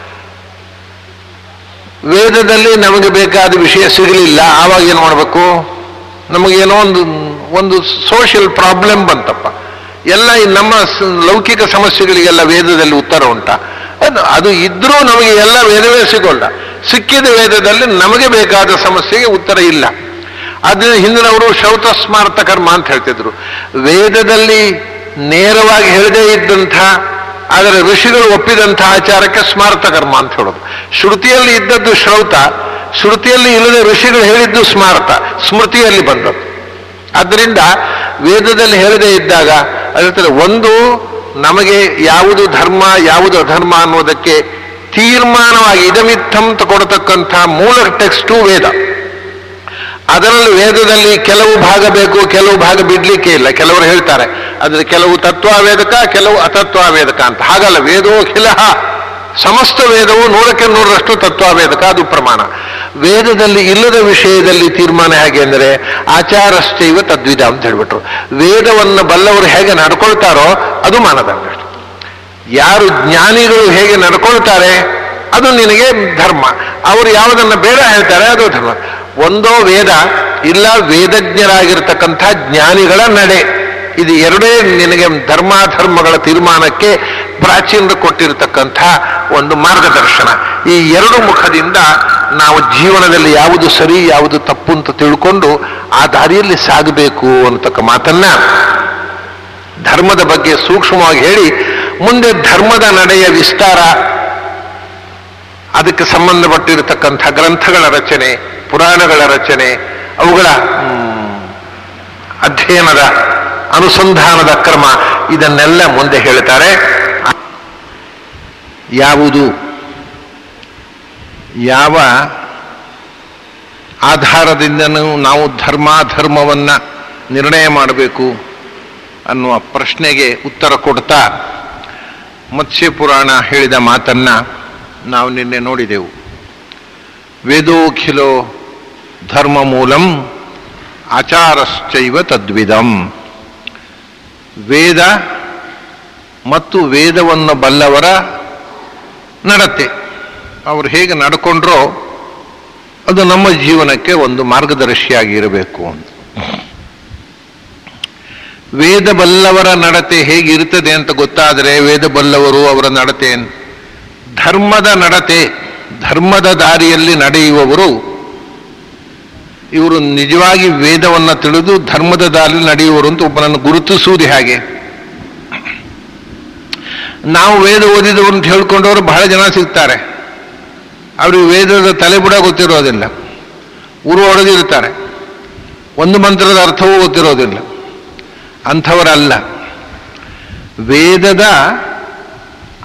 ವೇದದಲ್ಲಿ ನಮಗೆ ಬೇಕಾದ ವಿಷಯ ಸಿಗಲಿಲ್ಲ, ಆವಾಗ ಏನು ಮಾಡಬೇಕು? ನಮಗೇನೋ ಒಂದು ಒಂದು ಸೋಷಿಯಲ್ ಪ್ರಾಬ್ಲಮ್ ಬಂತಪ್ಪ, ಎಲ್ಲ ನಮ್ಮ ಲೌಕಿಕ ಸಮಸ್ಯೆಗಳಿಗೆಲ್ಲ ವೇದದಲ್ಲಿ ಉತ್ತರ ಉಂಟಾ? ಅದು ಇದ್ರೂ ನಮಗೆ ಎಲ್ಲ ವೇದವೇ ಸಿಗೋಲ್ಲ. ಸಿಕ್ಕಿದ ವೇದದಲ್ಲಿ ನಮಗೆ ಬೇಕಾದ ಸಮಸ್ಯೆಗೆ ಉತ್ತರ ಇಲ್ಲ. ಅದನ್ನ ಹಿಂದಿನವರು ಶೌತ ಸ್ಮಾರ್ಥ ಕರ್ಮ ಅಂತ ಹೇಳ್ತಿದ್ರು. ವೇದದಲ್ಲಿ ನೇರವಾಗಿ ಹೇಳದೇ ಇದ್ದಂಥ ಆದರೆ ಋಷಿಗಳು ಒಪ್ಪಿದಂಥ ಆಚಾರಕ್ಕೆ ಸ್ಮಾರ್ಥ ಕರ್ಮ ಅಂತ ಹೇಳೋದು. ಶ್ರುತಿಯಲ್ಲಿ ಇದ್ದದ್ದು ಶ್ರೌತ, ಶ್ರುತಿಯಲ್ಲಿ ಇಲ್ಲದೆ ಋಷಿಗಳು ಹೇಳಿದ್ದು ಸ್ಮಾರ್ಥ, ಸ್ಮೃತಿಯಲ್ಲಿ ಬಂದದ್ದು. ಆದ್ದರಿಂದ ವೇದದಲ್ಲಿ ಹೇಳದೇ ಇದ್ದಾಗ ಅದೇ ಒಂದು ನಮಗೆ ಯಾವುದು ಧರ್ಮ ಯಾವುದು ಅಧರ್ಮ ಅನ್ನೋದಕ್ಕೆ ತೀರ್ಮಾನವಾಗಿ ಇದಮಿತ್ತಂ ಕೊಡತಕ್ಕಂಥ ಮೂಲ ಟೆಕ್ಸ್ಟು ವೇದ. ಅದರಲ್ಲಿ ವೇದದಲ್ಲಿ ಕೆಲವು ಭಾಗ ಬೇಕು, ಕೆಲವು ಭಾಗ ಬಿಡ್ಲಿಕ್ಕೆ ಇಲ್ಲ. ಕೆಲವರು ಹೇಳ್ತಾರೆ ಅದ್ರ ಕೆಲವು ತತ್ವಾವೇದಕ, ಕೆಲವು ಅತತ್ವಾವೇದಕ ಅಂತ. ಹಾಗಲ್ಲ, ವೇದೋಖಿಲ ಸಮಸ್ತ ವೇದವು ನೂರಕ್ಕೆ ನೂರರಷ್ಟು ತತ್ವಾವೇದಕ, ಅದು ಪ್ರಮಾಣ. ವೇದದಲ್ಲಿ ಇಲ್ಲದ ವಿಷಯದಲ್ಲಿ ತೀರ್ಮಾನ ಹೇಗೆ ಅಂದರೆ ಆಚಾರಶ್ಚೈವ ತದ್ವಿಧ ಅಂತ ಹೇಳ್ಬಿಟ್ರು. ವೇದವನ್ನು ಬಲ್ಲವರು ಹೇಗೆ ನಡ್ಕೊಳ್ತಾರೋ ಅದು ಮಾನದಂಡ. ಯಾರು ಜ್ಞಾನಿಗಳು ಹೇಗೆ ನಡ್ಕೊಳ್ತಾರೆ ಅದು ನಿನಗೆ ಧರ್ಮ. ಅವರು ಯಾವುದನ್ನು ಬೇಡ ಹೇಳ್ತಾರೆ ಅದು ಧರ್ಮ. ಒಂದೋ ವೇದ, ಇಲ್ಲ ವೇದಜ್ಞರಾಗಿರ್ತಕ್ಕಂಥ ಜ್ಞಾನಿಗಳ ನಡೆ. ಇದು ಎರಡೇ ನಿನಗೆ ಧರ್ಮಾಧರ್ಮಗಳ ತೀರ್ಮಾನಕ್ಕೆ ಪ್ರಾಚೀನರು ಕೊಟ್ಟಿರತಕ್ಕಂಥ ಒಂದು ಮಾರ್ಗದರ್ಶನ. ಈ ಎರಡು ಮುಖದಿಂದ ನಾವು ಜೀವನದಲ್ಲಿ ಯಾವುದು ಸರಿ ಯಾವುದು ತಪ್ಪು ಅಂತ ತಿಳ್ಕೊಂಡು ಆ ದಾರಿಯಲ್ಲಿ ಸಾಗಬೇಕು ಅನ್ನತಕ್ಕ ಮಾತನ್ನ ಧರ್ಮದ ಬಗ್ಗೆ ಸೂಕ್ಷ್ಮವಾಗಿ ಹೇಳಿ, ಮುಂದೆ ಧರ್ಮದ ನಡೆಯ ವಿಸ್ತಾರ, ಅದಕ್ಕೆ ಸಂಬಂಧಪಟ್ಟಿರತಕ್ಕಂಥ ಗ್ರಂಥಗಳ ರಚನೆ, ಪುರಾಣಗಳ ರಚನೆ, ಅವುಗಳ ಅಧ್ಯಯನದ ಅನುಸಂಧಾನದ ಕ್ರಮ, ಇದನ್ನೆಲ್ಲ ಮುಂದೆ ಹೇಳ್ತಾರೆ. ಯಾವುದು ಯಾವ ಆಧಾರದಿಂದನೂ ನಾವು ಧರ್ಮಾಧರ್ಮವನ್ನು ನಿರ್ಣಯ ಮಾಡಬೇಕು ಅನ್ನುವ ಪ್ರಶ್ನೆಗೆ ಉತ್ತರ ಕೊಡ್ತಾ ಮತ್ಸ್ಯ ಪುರಾಣ ಹೇಳಿದ ಮಾತನ್ನ ನಾವು ನಿನ್ನೆ ನೋಡಿದೆವು. ವೇದೋಖಿಲೋ ಧರ್ಮ ಮೂಲಂ ಆಚಾರಶ್ಚೈವ ತದ್ವಿಧಂ. ವೇದ ಮತ್ತು ವೇದವನ್ನು ಬಲ್ಲವರ ನಡತೆ, ಅವರು ಹೇಗೆ ನಡ್ಕೊಂಡ್ರೋ ಅದು ನಮ್ಮ ಜೀವನಕ್ಕೆ ಒಂದು ಮಾರ್ಗದರ್ಶಿಯಾಗಿರಬೇಕು ಅಂತ. ವೇದ ಬಲ್ಲವರ ನಡತೆ ಹೇಗಿರ್ತದೆ ಅಂತ ಗೊತ್ತಾದರೆ ವೇದ ಬಲ್ಲವರು ಅವರ ನಡತೆ, ಧರ್ಮದ ನಡತೆ, ಧರ್ಮದ ದಾರಿಯಲ್ಲಿ ನಡೆಯುವವರು ಇವರು ನಿಜವಾಗಿ ವೇದವನ್ನು ತಿಳಿದು ಧರ್ಮದ ದಾರಿಯಲ್ಲಿ ನಡೆಯುವರು ಅಂತ ಒಬ್ಬನನ್ನು ಗುರುತಿಸುವುದು ಹೇಗೆ? ನಾವು ವೇದ ಓದಿದವರು ಅಂತ ಹೇಳ್ಕೊಂಡವರು ಬಹಳ ಜನ ಸಿಗ್ತಾರೆ. ಅವ್ರಿಗೆ ವೇದದ ತಲೆಬುಡ ಗೊತ್ತಿರೋದಿಲ್ಲ, ಉರು ಹೊಡೆದಿರ್ತಾರೆ, ಒಂದು ಮಂತ್ರದ ಅರ್ಥವೂ ಗೊತ್ತಿರೋದಿಲ್ಲ. ಅಂಥವರಲ್ಲ. ವೇದದ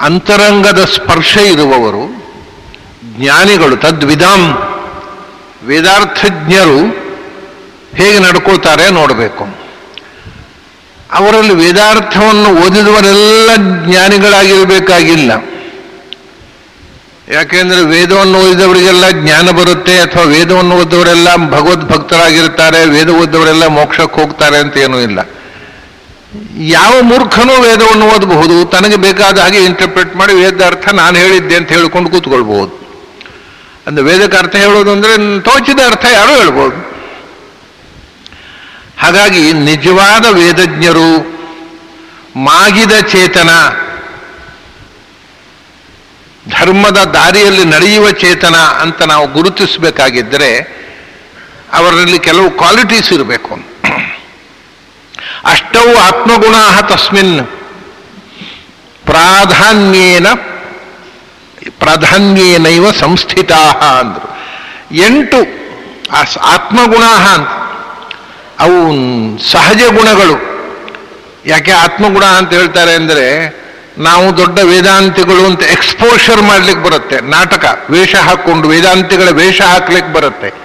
ಅಂತರಂಗದ ಸ್ಪರ್ಶ ಇರುವವರು ಜ್ಞಾನಿಗಳು, ತದ್ವಿಧಾಂ ವೇದಾರ್ಥಜ್ಞರು ಹೇಗೆ ನಡ್ಕೋತಾರೆ ನೋಡಬೇಕು. ಅವರಲ್ಲಿ ವೇದಾರ್ಥವನ್ನು ಓದಿದವರೆಲ್ಲ ಜ್ಞಾನಿಗಳಾಗಿರಬೇಕಾಗಿಲ್ಲ. ಯಾಕೆಂದ್ರೆ ವೇದವನ್ನು ಓದಿದವರಿಗೆಲ್ಲ ಜ್ಞಾನ ಬರುತ್ತೆ, ಅಥವಾ ವೇದವನ್ನು ಓದಿದವರೆಲ್ಲ ಭಗವದ್ಭಕ್ತರಾಗಿರ್ತಾರೆ, ವೇದ ಓದಿದವರೆಲ್ಲ ಮೋಕ್ಷಕ್ಕೆ ಹೋಗ್ತಾರೆ ಅಂತ ಏನೂ ಇಲ್ಲ. ಯಾವ ಮೂರ್ಖನೂ ವೇದವನ್ನು ಓದಬಹುದು, ತನಗೆ ಬೇಕಾದ ಹಾಗೆ ಇಂಟರ್ಪ್ರೆಟ್ ಮಾಡಿ ವೇದಾರ್ಥ ನಾನು ಹೇಳಿದ್ದೆ ಅಂತ ಹೇಳ್ಕೊಂಡು ಕೂತ್ಕೊಳ್ಬಹುದು. ಅಂದ್ರೆ ವೇದಕ್ಕೆ ಅರ್ಥ ಹೇಳೋದು ಅಂದ್ರೆ ತೋಚಿದ ಅರ್ಥ ಯಾರೂ ಹೇಳ್ಬೋದು. ಹಾಗಾಗಿ ನಿಜವಾದ ವೇದಜ್ಞರು, ಮಾಗಿದ ಚೇತನ, ಧರ್ಮದ ದಾರಿಯಲ್ಲಿ ನಡೆಯುವ ಚೇತನ ಅಂತ ನಾವು ಗುರುತಿಸಬೇಕಾಗಿದ್ದರೆ ಅವರಲ್ಲಿ ಕೆಲವು ಕ್ವಾಲಿಟೀಸ್ ಇರಬೇಕು. ಅಷ್ಟೌ ಆತ್ಮಗುಣ ತಸ್ಮಿನ್ ಪ್ರಾಧಾನ್ಯೇನ ಪ್ರಾಧಾನ್ಯೇನೈವ ಸಂಸ್ಥಿತಾ ಅಂದರು. ಎಂಟು ಆತ್ಮಗುಣ ಅಂತ, ಅವು ಸಹಜ ಗುಣಗಳು. ಯಾಕೆ ಆತ್ಮಗುಣ ಅಂತ ಹೇಳ್ತಾರೆ ಅಂದರೆ, ನಾವು ದೊಡ್ಡ ವೇದಾಂತಿಗಳು ಅಂತ ಎಕ್ಸ್ಪೋಷರ್ ಮಾಡ್ಲಿಕ್ಕೆ ಬರುತ್ತೆ. ನಾಟಕ ವೇಷ ಹಾಕ್ಕೊಂಡು ವೇದಾಂತಿಗಳ ವೇಷ ಹಾಕ್ಲಿಕ್ಕೆ ಬರುತ್ತೆ.